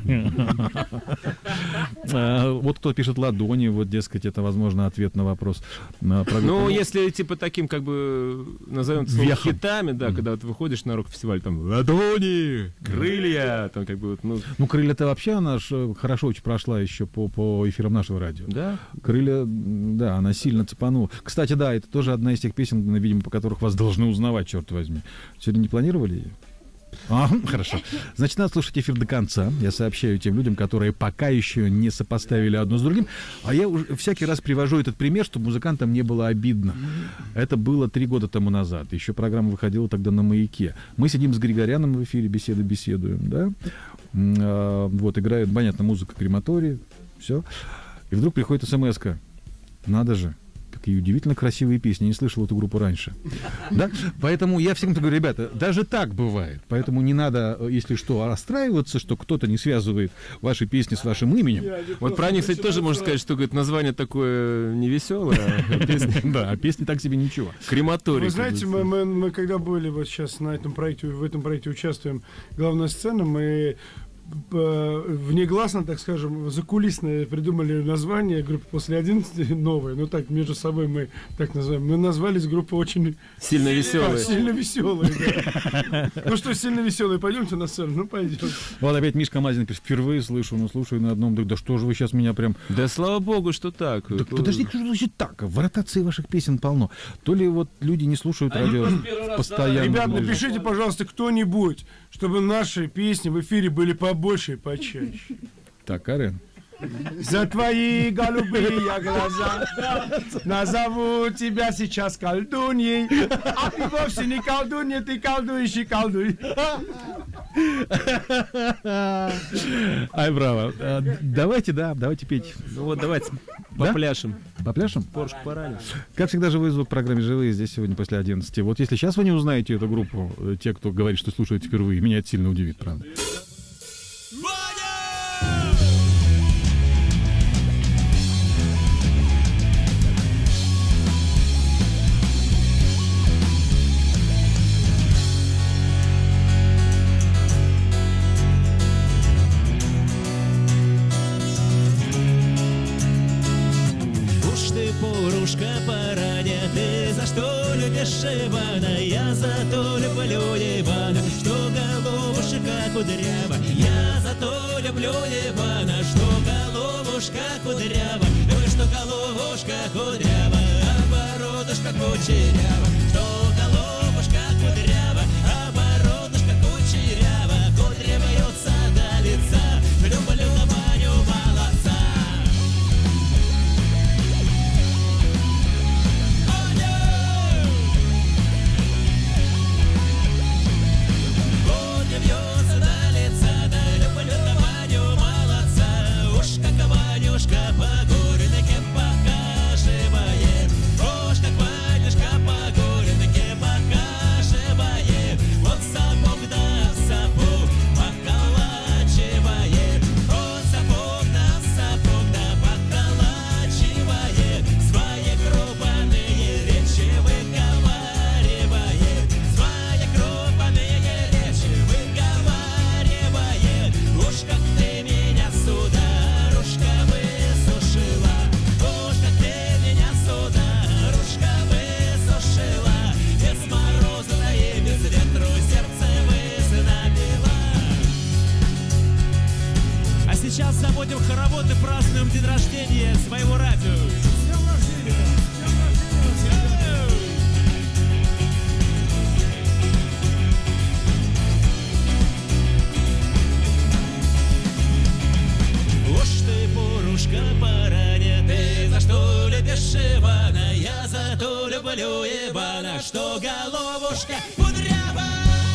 Вот кто пишет ладони, вот, дескать, это, возможно, ответ на вопрос. Ну, если, типа, таким, как бы, назовем это хитами, да, когда ты выходишь на рок-фестиваль, там, ладони, крылья, там, как бы, вот, ну... Ну, крылья-то вообще, она ж хорошо очень прошла еще по, по эфирам нашего радио. Да? Крылья, да, она сильно цепанула. Кстати, да, это тоже одна из тех песен, видимо, по которых вас должны узнавать, черт возьми. Сегодня не планировали ее? А, хорошо. Значит, надо слушать эфир до конца. Я сообщаю тем людям, которые пока еще не сопоставили одно с другим. А я уже всякий раз привожу этот пример, чтобы музыкантам не было обидно. Это было три года тому назад. Еще программа выходила тогда на «Маяке». Мы сидим с Григоряном в эфире, беседы беседуем, да? А, вот, играет, понятно, музыка крематория. Все. И вдруг приходит смс-ка. Надо же. Какие удивительно красивые песни. Не слышал эту группу раньше. Да? Поэтому я всегда говорю, ребята, даже так бывает. Поэтому не надо, если что, расстраиваться, что кто-то не связывает ваши песни с вашим именем. Вот про них, кстати, тоже можно сказать, что говорит, название такое невеселое. Да, а песни так себе ничего. Крематорий. Вы знаете, мы, мы, мы когда были вот сейчас на этом проекте, в этом проекте участвуем, главная сцена, мы внегласно, так скажем, закулисно придумали название группы после одиннадцати новое. Ну так, между собой мы так называем. Мы назвались группой очень... Сильно веселые. Сильно веселые, да. Ну что, сильно веселые, пойдемте на сцену? Ну пойдем. Вот опять Мишка Мазин впервые слышу, ну слушаю на одном, да что же вы сейчас меня прям... Да слава богу, что так. Так, подожди, что значит так? В ротации ваших песен полно. То ли вот люди не слушают радио постоянно. Ребят, напишите, пожалуйста, кто-нибудь, чтобы наши песни в эфире были побольше и почаще. Так, Карен. За твои голубые глаза назову тебя сейчас колдуньей, а ты вовсе не колдунья, ты колдуешь и колдуй. Ай, браво. А, давайте, да, давайте петь. Ну вот, давайте Да? попляшем. Попляшем? Поршка Параня. Как всегда, живой звук в программе «Живые» здесь сегодня после одиннадцати. Вот если сейчас вы не узнаете эту группу, те, кто говорит, что слушают впервые, меня это сильно удивит, правда. Порушка Параня, ты за что любишь Ивана? Я за то люблю Ивана, что головушка кудрява. Я за то люблю Ивана, что головушка кудрява. Ой, что головушка кудрява, а бородушка кучерява. Что головушка кудрява, а бородушка кучерява. Кудря бьется до лица, люблю Ваню молодца. заводим хоровод и празднуем день рождения своего радио. С днем рождения! С днем рождения! Уж ты, порушка, поранитый, за что любишь Ивана? Я за то люблю Ивана, что головушка кудрява.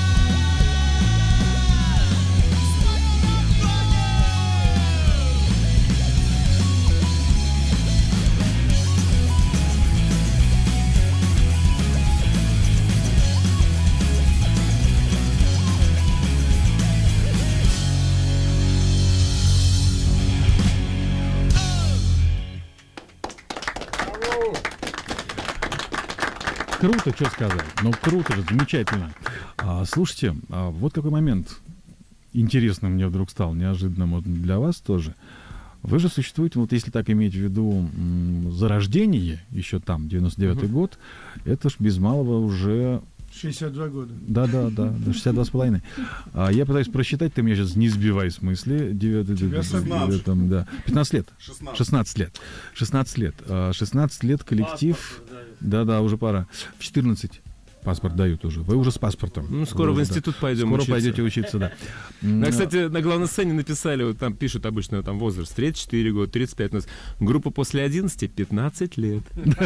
Круто, что сказать. Ну, круто же, замечательно. А, слушайте, а вот какой момент интересный мне вдруг стал, неожиданным вот для вас тоже. Вы же существуете, вот если так иметь в виду м, зарождение, еще там, девяносто девятый год, это ж без малого уже... шестьдесят два года. Да, да, да, да, шестьдесят два с половиной. А я пытаюсь просчитать, ты меня сейчас не сбивай с мысли. шестнадцать. Да. пятнадцать лет. шестнадцать. шестнадцать лет. шестнадцать лет. А, шестнадцать лет коллектив. Да, да, уже пора. В четырнадцать паспорт дают уже. Вы уже с паспортом. Ну, скоро Вы в уже, институт да. пойдем Скоро учиться. пойдете учиться, да. Да, кстати, на главной сцене написали, вот там пишут обычно там возраст тридцать четыре года, тридцать пять у нас. Группа после одиннадцати пятнадцать лет.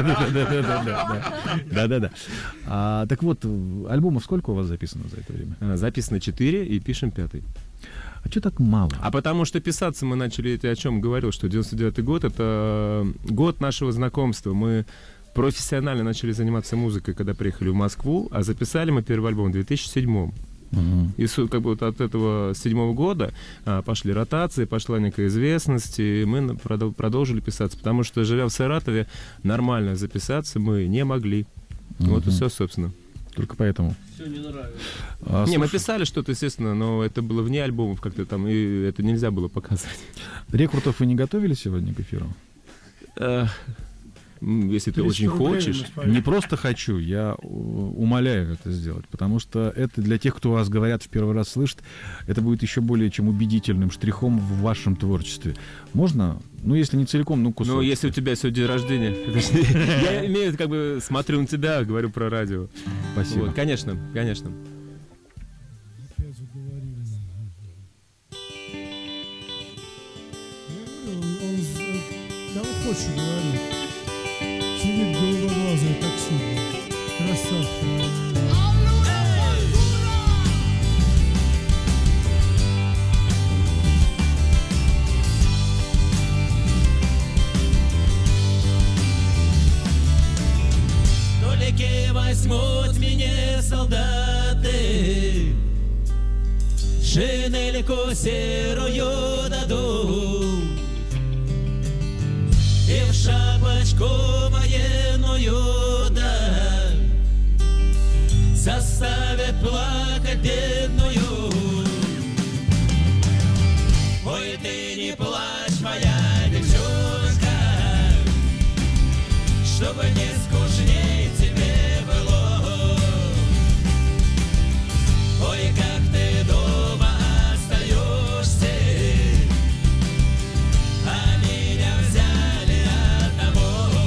Да-да-да. А, так вот, альбомов сколько у вас записано за это время? А, Записано четыре и пишем пятый. А что так мало? А потому что писаться мы начали, я о чем говорил, что девяносто девятый год — это год нашего знакомства. Мы профессионально начали заниматься музыкой, когда приехали в Москву, а записали мы первый альбом в две тысячи седьмом. Угу. И как бы вот от этого седьмого года а, пошли ротации, пошла некая известность, и мы продол- продолжили писаться, потому что, живя в Саратове, нормально записаться мы не могли. Угу. Вот и все, собственно. Только поэтому. Все не нравится. А, не, мы слушай, писали что-то, естественно, но это было вне альбомов как-то там, и это нельзя было показать. рекрутов вы не готовили сегодня к эфиру? Э, м, Если ты очень триста рублей хочешь. мы спалим. Не просто хочу, я у- умоляю это сделать, потому что это для тех, кто вас, говорят, в первый раз слышит, это будет еще более чем убедительным штрихом в вашем творчестве. Можно? Ну, если не целиком, ну, кусок. Ну, если у тебя сегодня день рождения. Я имею, как бы, смотрю на тебя, говорю про радио. Спасибо. Вот, конечно, конечно. Опять заговорили. Я говорю, он, он с- кого хочешь говорит. Сидит голубоглазый такси. Красавчик. Толики возьмут меня солдаты, шинельку серую дадут и в шапочку военную, да, заставят плакать бедную. Ой, ты не плачь, моя девчонка, чтобы не скучней тебе было. Ой, как ты дома остаешься, а меня взяли одного.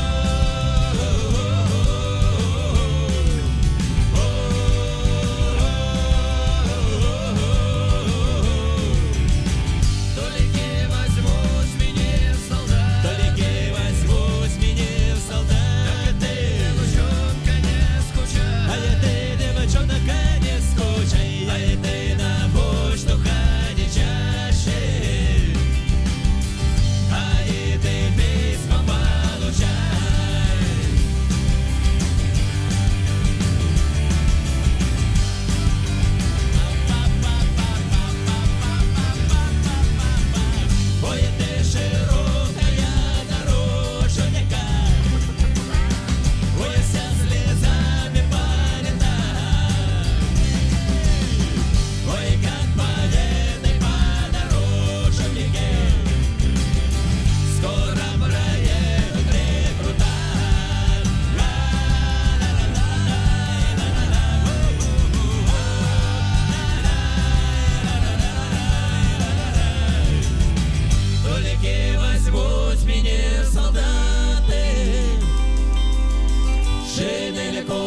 Ой,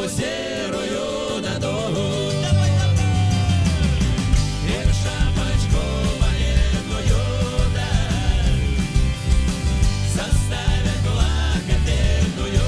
серую дорогу. И шапочку военную, да, составят благодетную.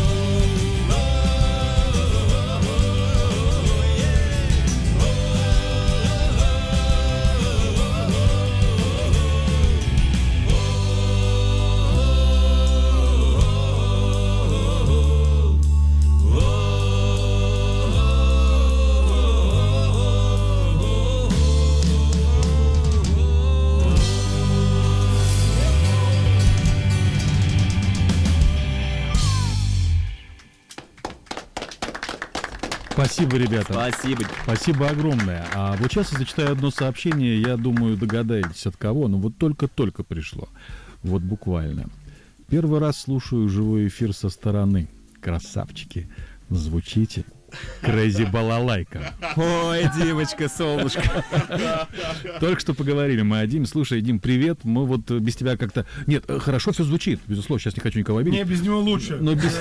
Спасибо, ребята. Спасибо. Спасибо огромное. А вот сейчас я зачитаю одно сообщение, я думаю, догадаетесь от кого, но вот только-только пришло. Вот буквально. Первый раз слушаю живой эфир со стороны. Красавчики. Звучите. Crazy балалайка. Ой, Димочка, солнышко. Только что поговорили мы о Диме. Слушай, Дим, привет. Мы вот без тебя как-то... Нет, хорошо все звучит, безусловно. Сейчас не хочу никого обидеть. Не, без него лучше. Но без...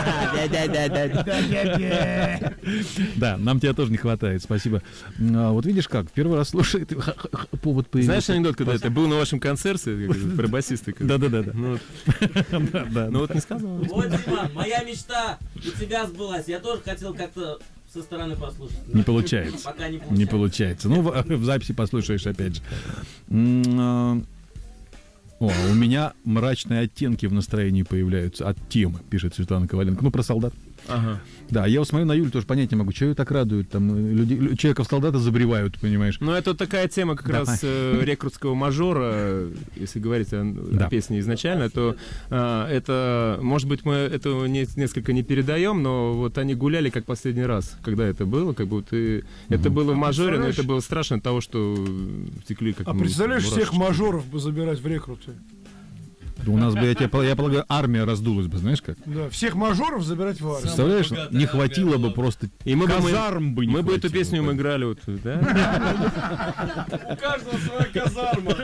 Да, нам тебя тоже не хватает, спасибо. А, вот видишь как, первый раз слушает, повод появился. Знаешь анекдот, когда ты был на вашем концерте, про басиста? Да-да-да. Ну вот не сказал. Вот, Диман, моя мечта у тебя сбылась. Я тоже хотел как-то со стороны послушать. Не получается. Пока не получается. Не получается. Ну, в, в записи послушаешь опять же. М, О, у меня мрачные оттенки в настроении появляются от темы, пишет Светлана Коваленко. Ну, про солдат. Ага. Да, я вот смотрю на Юлю, тоже понять не могу, что ее так радует. Там люди, человека в солдата забревают, понимаешь. Ну, это такая тема как Да. раз э, рекрутского мажора, если говорить о, Да. о песне изначально, то э, это, может быть, мы этого не, несколько не передаем, но вот они гуляли как последний раз, когда это было, как будто и, это было в мажоре, но это было страшно от того, что текли как А ну, представляешь, мурашки. всех мажоров бы забирать в рекруты? У нас бы, я, тебе, я полагаю, армия раздулась бы, знаешь как? Да, всех мажоров забирать в армию. Представляешь, богатая не хватило армия бы была. просто И мы бы, казарм бы не мы бы эту хватило. песню им играли вот, да? У каждого своя казарма.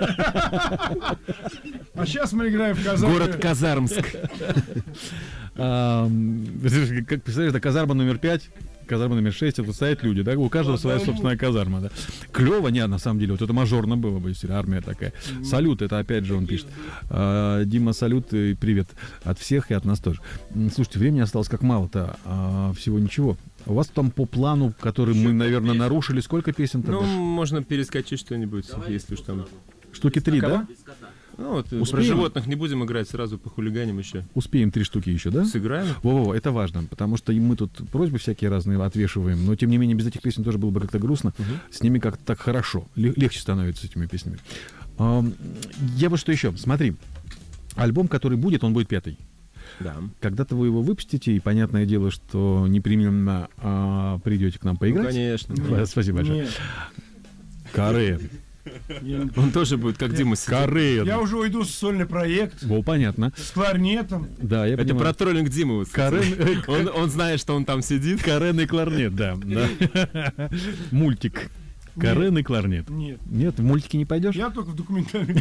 А сейчас мы играем в казарме. Город Казармск. А, как представляешь, это казарма номер пять, казарма номер шесть, это стоят люди, да, у каждого своя собственная казарма, да. Клево, не, на самом деле, вот это мажорно было бы, если армия такая. Салют, это опять же он пишет. А, Дима, салют и привет от всех и от нас тоже. М, Слушайте, времени осталось как мало-то, а всего ничего. У вас там по плану, который мы, наверное, нарушили, сколько песен Ну, тогда? можно перескочить что-нибудь, если уж там... Штуки три, да? Ну, вот про Успеем? животных не будем играть, сразу по хулиганим еще. Успеем три штуки еще, да? Сыграем. Во-во, это важно, потому что и мы тут просьбы всякие разные отвешиваем, но тем не менее без этих песен тоже было бы как-то грустно. С ними как-то так хорошо, ле- легче становится с этими песнями. Ам, Я вот что еще, смотри, альбом, который будет, он будет пятый. Да. Когда-то вы его выпустите, и понятное дело, что непременно а, придете к нам Ну, поиграть. конечно. Да, Спасибо большое. Нет, Карен. Он тоже будет, как Дима сидит. Карен. я уже уйду в сольный проект Во, понятно. с кларнетом. Да, я Это понимаю. про троллинг Димы. Вот, кстати. Карен, он, он знает, что он там сидит. Карен и кларнет, да. да. Мультик. Карен и кларнет. Нет, Нет, в мультики не пойдешь? я только в документальном.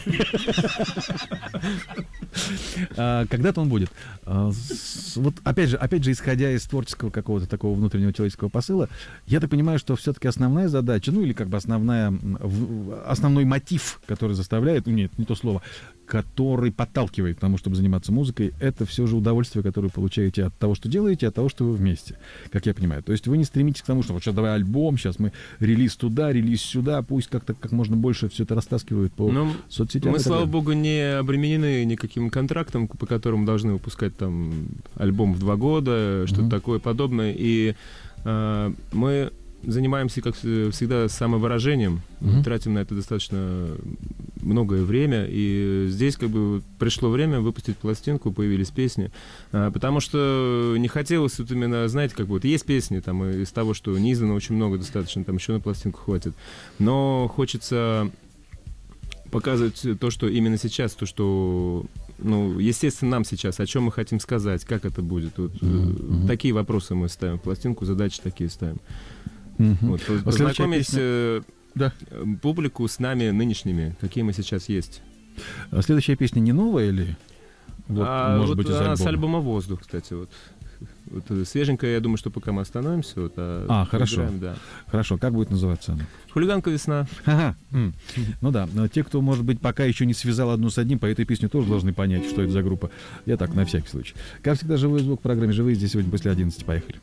А, когда-то он будет. А, с- вот опять же, опять же, исходя из творческого какого-то такого внутреннего человеческого посыла, я так понимаю, что все-таки основная задача, ну или как бы основная, м, в- основной мотив, который заставляет, ну, нет, не то слово, который подталкивает к тому, чтобы заниматься музыкой, это все же удовольствие, которое вы получаете от того, что делаете, от того, что вы вместе, как я понимаю. То есть вы не стремитесь к тому, что вот сейчас давай альбом, сейчас мы релиз туда, релиз сюда, пусть как-то как можно больше все это растаскивают по Ну, соцсетям. мы, и так слава далее. богу, не обременены никаким контрактом, по которому должны выпускать там альбом в два года, что-то Мгм. такое подобное. И э, мы занимаемся, как всегда, самовыражением, Мгм. тратим на это достаточно многое время, и здесь как бы пришло время выпустить пластинку, появились песни, А, потому что не хотелось вот именно, знаете, как бы вот есть песни там из того, что не издано очень много достаточно, там еще на пластинку хватит, но хочется показывать то, что именно сейчас, то, что, ну, естественно, нам сейчас, о чем мы хотим сказать, как это будет. Вот, Мгм, э, такие вопросы мы ставим в пластинку, задачи такие ставим. Мгм. Вот, следующая познакомить песня? э, Да. э, публику с нами нынешними, какие мы сейчас есть. А следующая песня не новая или? Вот, А может вот быть, из она альбома. с альбома «Воздух», кстати, вот. вот, свеженькая, я думаю, что пока мы остановимся. Вот, а А, хорошо. поиграем, да. Хорошо, как будет называться она? «Хулиганка весна». Ага. м. Ну да, но те, кто, может быть, пока еще не связал одну с одним, по этой песне тоже должны понять, что это за группа. Я так, на всякий случай. Как всегда, живой звук в программе «Живые» здесь сегодня после одиннадцати. Поехали.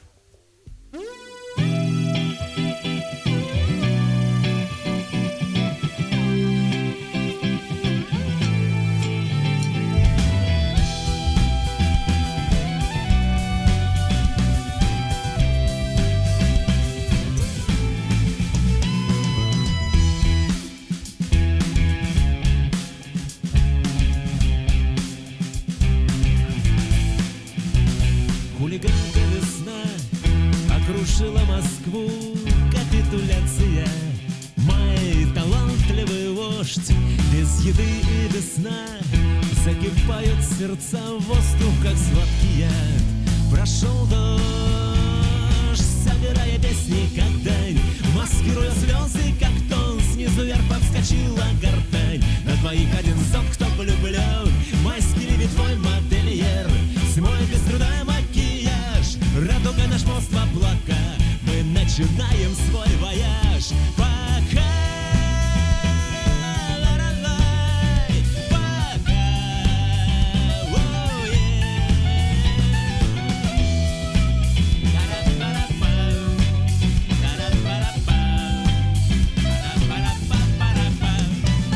Хулиганка весна окружила Москву, капитуляция. Май талантливый вождь, без еды и без сна закипают сердца в воздух, как сладкий яд. Прошел дождь, собирая песни, как дань, маскируя слезы, как тон. Снизу вверх подскочила гортань. На двоих один зов, кто влюблен. Майский ливень твой модельер, смой без труда макияж. Радуга наш мост в облака, мы начинаем свой вояж. Пока, ла-ла-лай, пока, о-е. Та-ра-па-ра-пам, та-ра-па-ра-пам, та-ра-па-ра-па-па-ра-пам.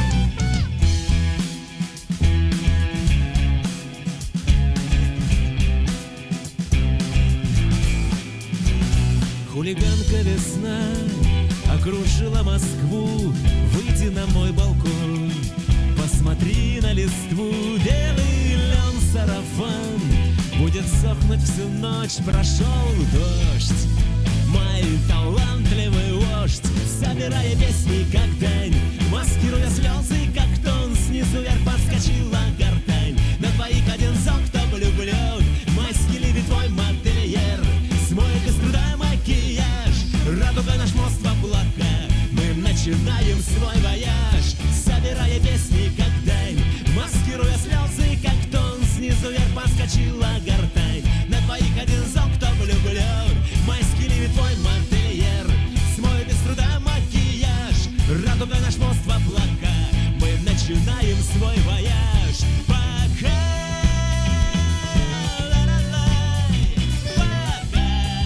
Хулиганка весна окружила Москву. Выйди на мой балкон, посмотри на листву. Белый лен сарафан будет сохнуть всю ночь. Прошел дождь, мой талантливый вождь, собирая песни, как дань, маскируя слезы, как тон. Снизу вверх подскочила гортань. На двоих один зов, кто влюблен. Майский ливень твой модельер, смой без труда макияж. Радуга наш мост в облака, мы начинаем свой вояж. Собирая песни, как дань, маскируя слезы, как тон. Снизу вверх подскочила гортань. На двоих один зов, кто влюблен. Майский ливень твой модельер, смой без труда макияж. Радуга наш мост в облака, мы начинаем свой вояж. Пока, ла-ла-лай, пока,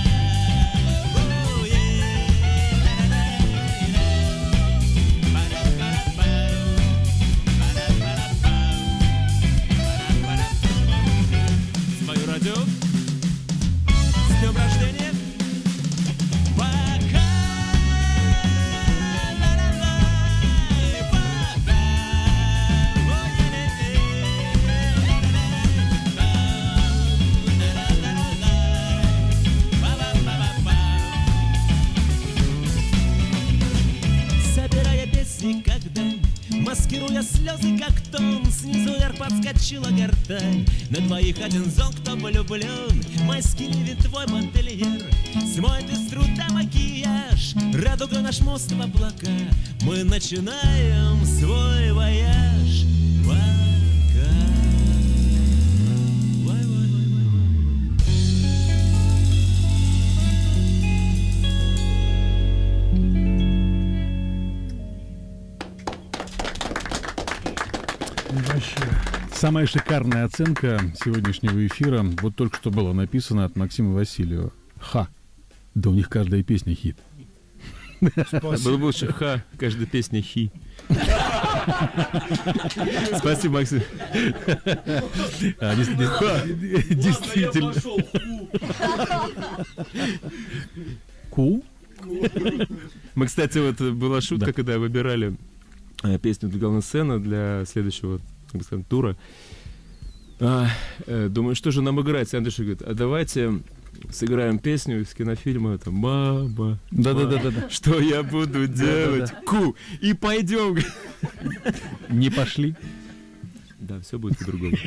о-е. Свое радио. С днем рождения. Пока, ла-ла-лай, пока, собирая песни, как дань, маскируя слезы, как тон. Снизу вверх подскочила гортань. На двоих один зол, кто влюблен. Майский ливень твой модельер, смой без труда макияж. Радуга наш мост в облака, мы начинаем свой вояж. Пока. Вай-вай-вай-вай-вай. Самая шикарная оценка сегодняшнего эфира, вот только что было написано от Максима Васильева. Ха! Да у них каждая песня хит. Было бы лучше ха, каждая песня хи. Спасибо, Максим. А, дес- дес- Ха. Действительно. Ку? Мы, кстати, вот была шутка, Да. когда выбирали э, песню для главной сцены для следующего, так сказать, тура. А, э, думаю, что же нам играть? Андрюша говорит, а давайте сыграем песню из кинофильма это «Мама, Да-да-да-да. что я буду делать? Ку! И пойдем!» Не пошли. Да, все будет по-другому.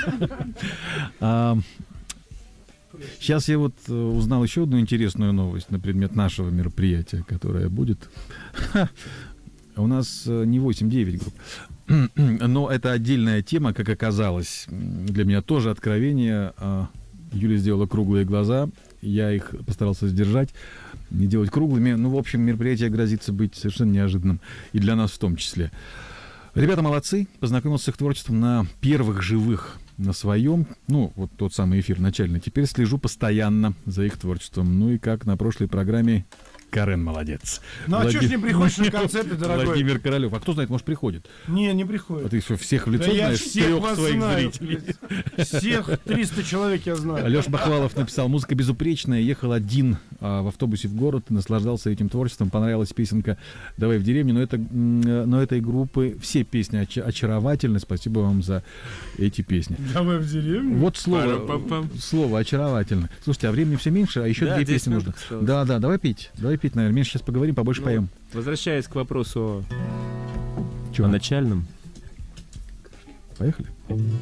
А, сейчас я вот э, узнал еще одну интересную новость на предмет нашего мероприятия, которое будет. Ха, у нас э, не восемь-девять групп. Но это отдельная тема, как оказалось. Для меня тоже откровение. А, Юля сделала круглые глаза. Я их постарался сдержать, не делать круглыми. Ну, в общем, мероприятие грозится быть совершенно неожиданным. И для нас в том числе. Ребята молодцы. Познакомился с их творчеством на первых живых, на своем. Ну, вот тот самый эфир начальный. Теперь слежу постоянно за их творчеством. Ну и как на прошлой программе... Карен молодец. Ну а Влади... что ж не приходишь на концерты, дорогой? Владимир Королев. А кто знает, может, приходит? Не, не приходит. А ты что, всех в лицо да знаешь? Я всех трех вас своих знаю. зрителей. Всех триста человек я знаю. Алеша Бахвалов написал: музыка безупречная. Ехал один а, в автобусе в город, наслаждался этим творчеством. Понравилась песенка «Давай в деревню». Но, это, но этой группы все песни оч- очаровательны. Спасибо вам за эти песни. «Давай в деревню». Вот слово, слово «очаровательно». Слушайте, а времени все меньше, а еще да, две песни нужно. Да, да, давай петь. Давай петь, наверное. Меньше сейчас поговорим, побольше ну, поем. Возвращаясь к вопросу Чего? о начальном. Поехали.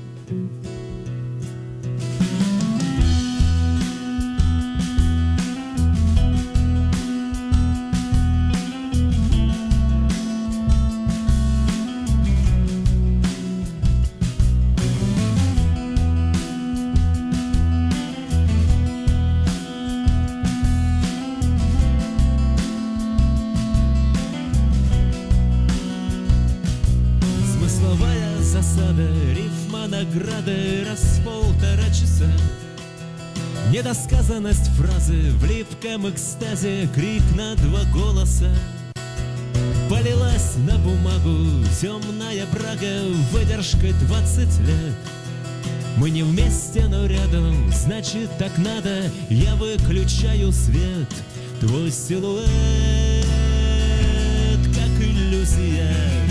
Награды раз в полтора часа. Недосказанность фразы в липком экстазе, крик на два голоса. Полилась на бумагу темная брага выдержкой двадцать лет. Мы не вместе, но рядом, значит так надо. Я выключаю свет, твой силуэт как иллюзия.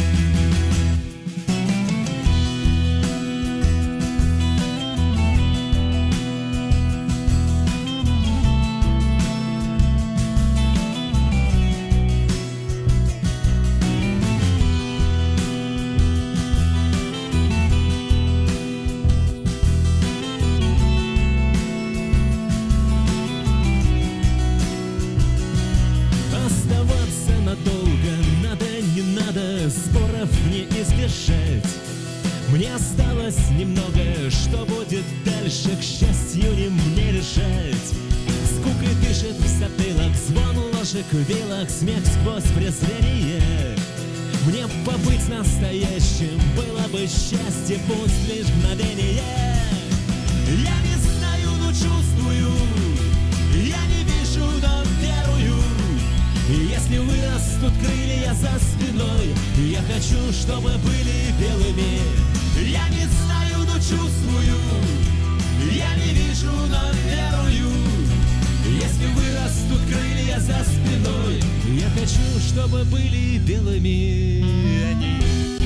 Мне осталось немного, что будет дальше, к счастью, не мне решать. Скука дышит в затылок, звон ложек, вилок, смех сквозь презрение. Мне побыть настоящим было бы счастье, пусть лишь мгновение. Я не знаю, но чувствую, я не вижу, но верую. Если вырастут крылья за спиной, я хочу, чтобы были белыми. Я не знаю, но чувствую, я не вижу, но верую. Если вырастут крылья за спиной, я хочу, чтобы были белыми они.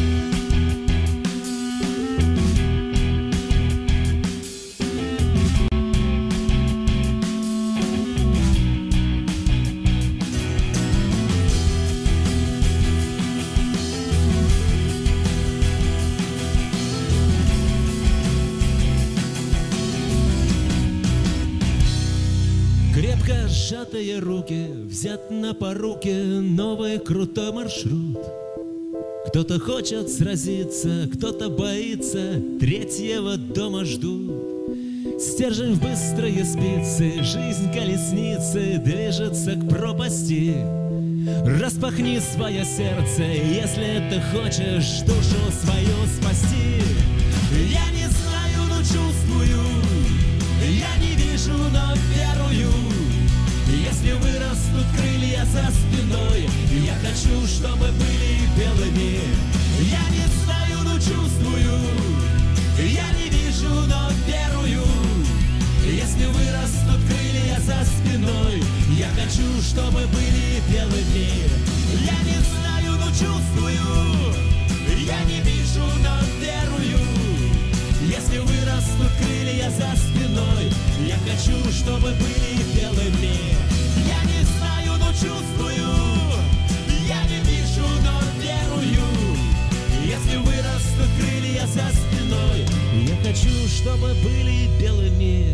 Сжатые руки, взят на поруки новый крутой маршрут. Кто-то хочет сразиться, кто-то боится, третьего дома ждут. Стержень в быстрые спицы, жизнь колесницы движется к пропасти. Распахни свое сердце, если ты хочешь душу свою спасти. Я не знаю, но чувствую, я не вижу, но верую. Если вырастут крылья за спиной, я хочу, чтобы были белыми. Я не знаю, но чувствую, я не вижу, но верую. Если вырастут крылья за спиной, я хочу, чтобы были белыми. Я не знаю, но чувствую, я не вижу, но верую. Если вырастут крылья за спиной, я хочу, чтобы были белыми. Я не знаю, но чувствую, я не вижу, но верую. Если вырастут крылья за спиной, я хочу, чтобы были белыми.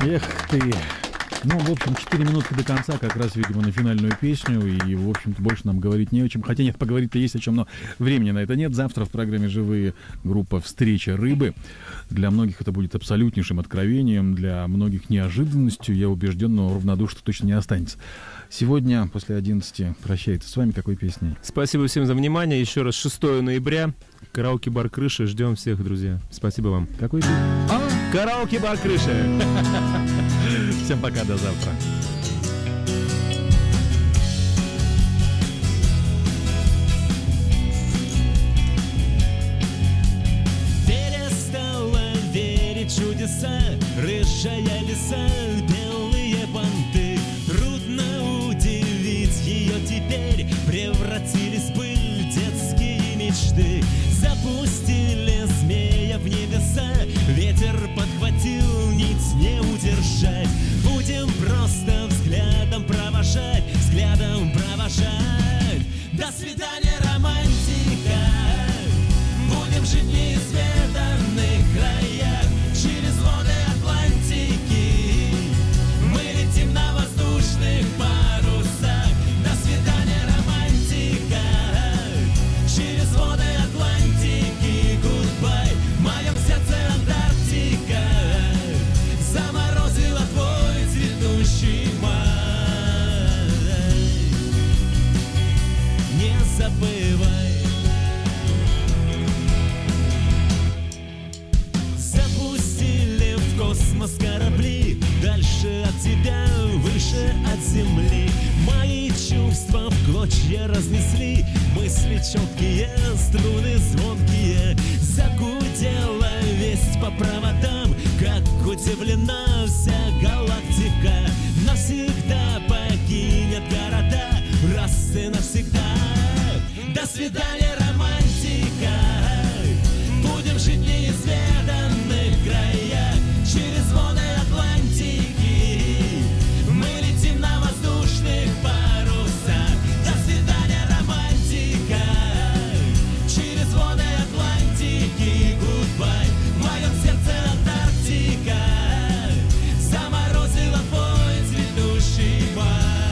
Эх ты. Ну, в общем, четыре минутки до конца, как раз, видимо, на финальную песню. И, в общем-то, больше нам говорить не о чем. Хотя нет, поговорить-то есть о чем, но времени на это нет. Завтра в программе «Живые» группа «Встреча рыбы». Для многих это будет абсолютнейшим откровением, для многих неожиданностью. Я убежден, но равнодушно точно не останется. Сегодня после одиннадцати прощается с вами. Какой песней? Спасибо всем за внимание. Еще раз, шестого ноября. Караоке-бар «Крыша». Ждем всех, друзья. Спасибо вам. Какой песней? А, караоке-бар «Крыша». Всем пока, до завтра. Перестала верить в чудеса, рыжая лиса, белые банты. Трудно удивить ее теперь, превратились в пыль детские мечты. Запустили змея в небеса, ветер подхватил, нить не удержать. Будем просто взглядом провожать, взглядом провожать. До свидания, романтика. Будем жить в неизведанных краях, через воды Атлантики. Мы летим на воздушных парусах. До свидания, романтика. Через воды Атлантики, гудбай. В моем сердце Антарктика заморозила твой цветущий май. Не забывай. Запустили в космос корабли, дальше от тебя, выше от земли. Мои чувства в клочья разнесли, мысли четкие, струны звонкие. Загудела весть по проводам, как удивлена вся галактика. Навсегда покинет города, раз и навсегда. До свидания, романтика. Будем жить в неизведанных краях, через воды Атлантики. Мы летим на воздушных парусах. До свидания, романтика. Через воды Атлантики, гудбай. В моем сердце Антарктика заморозила твой цветущий май.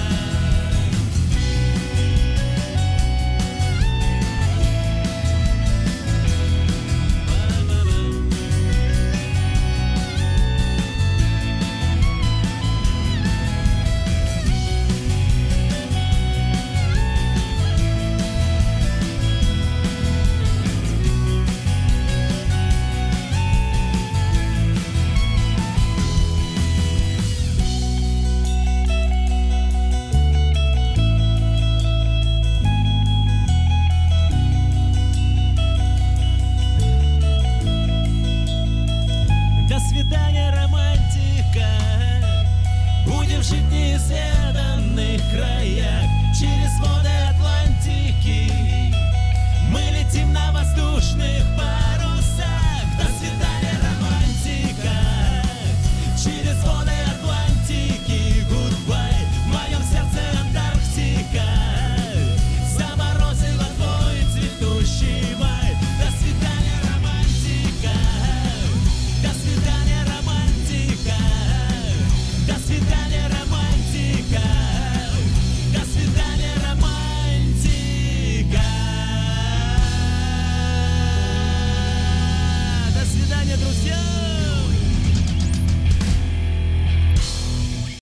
До свидания, романтика. Будем жить в неизведанных краях,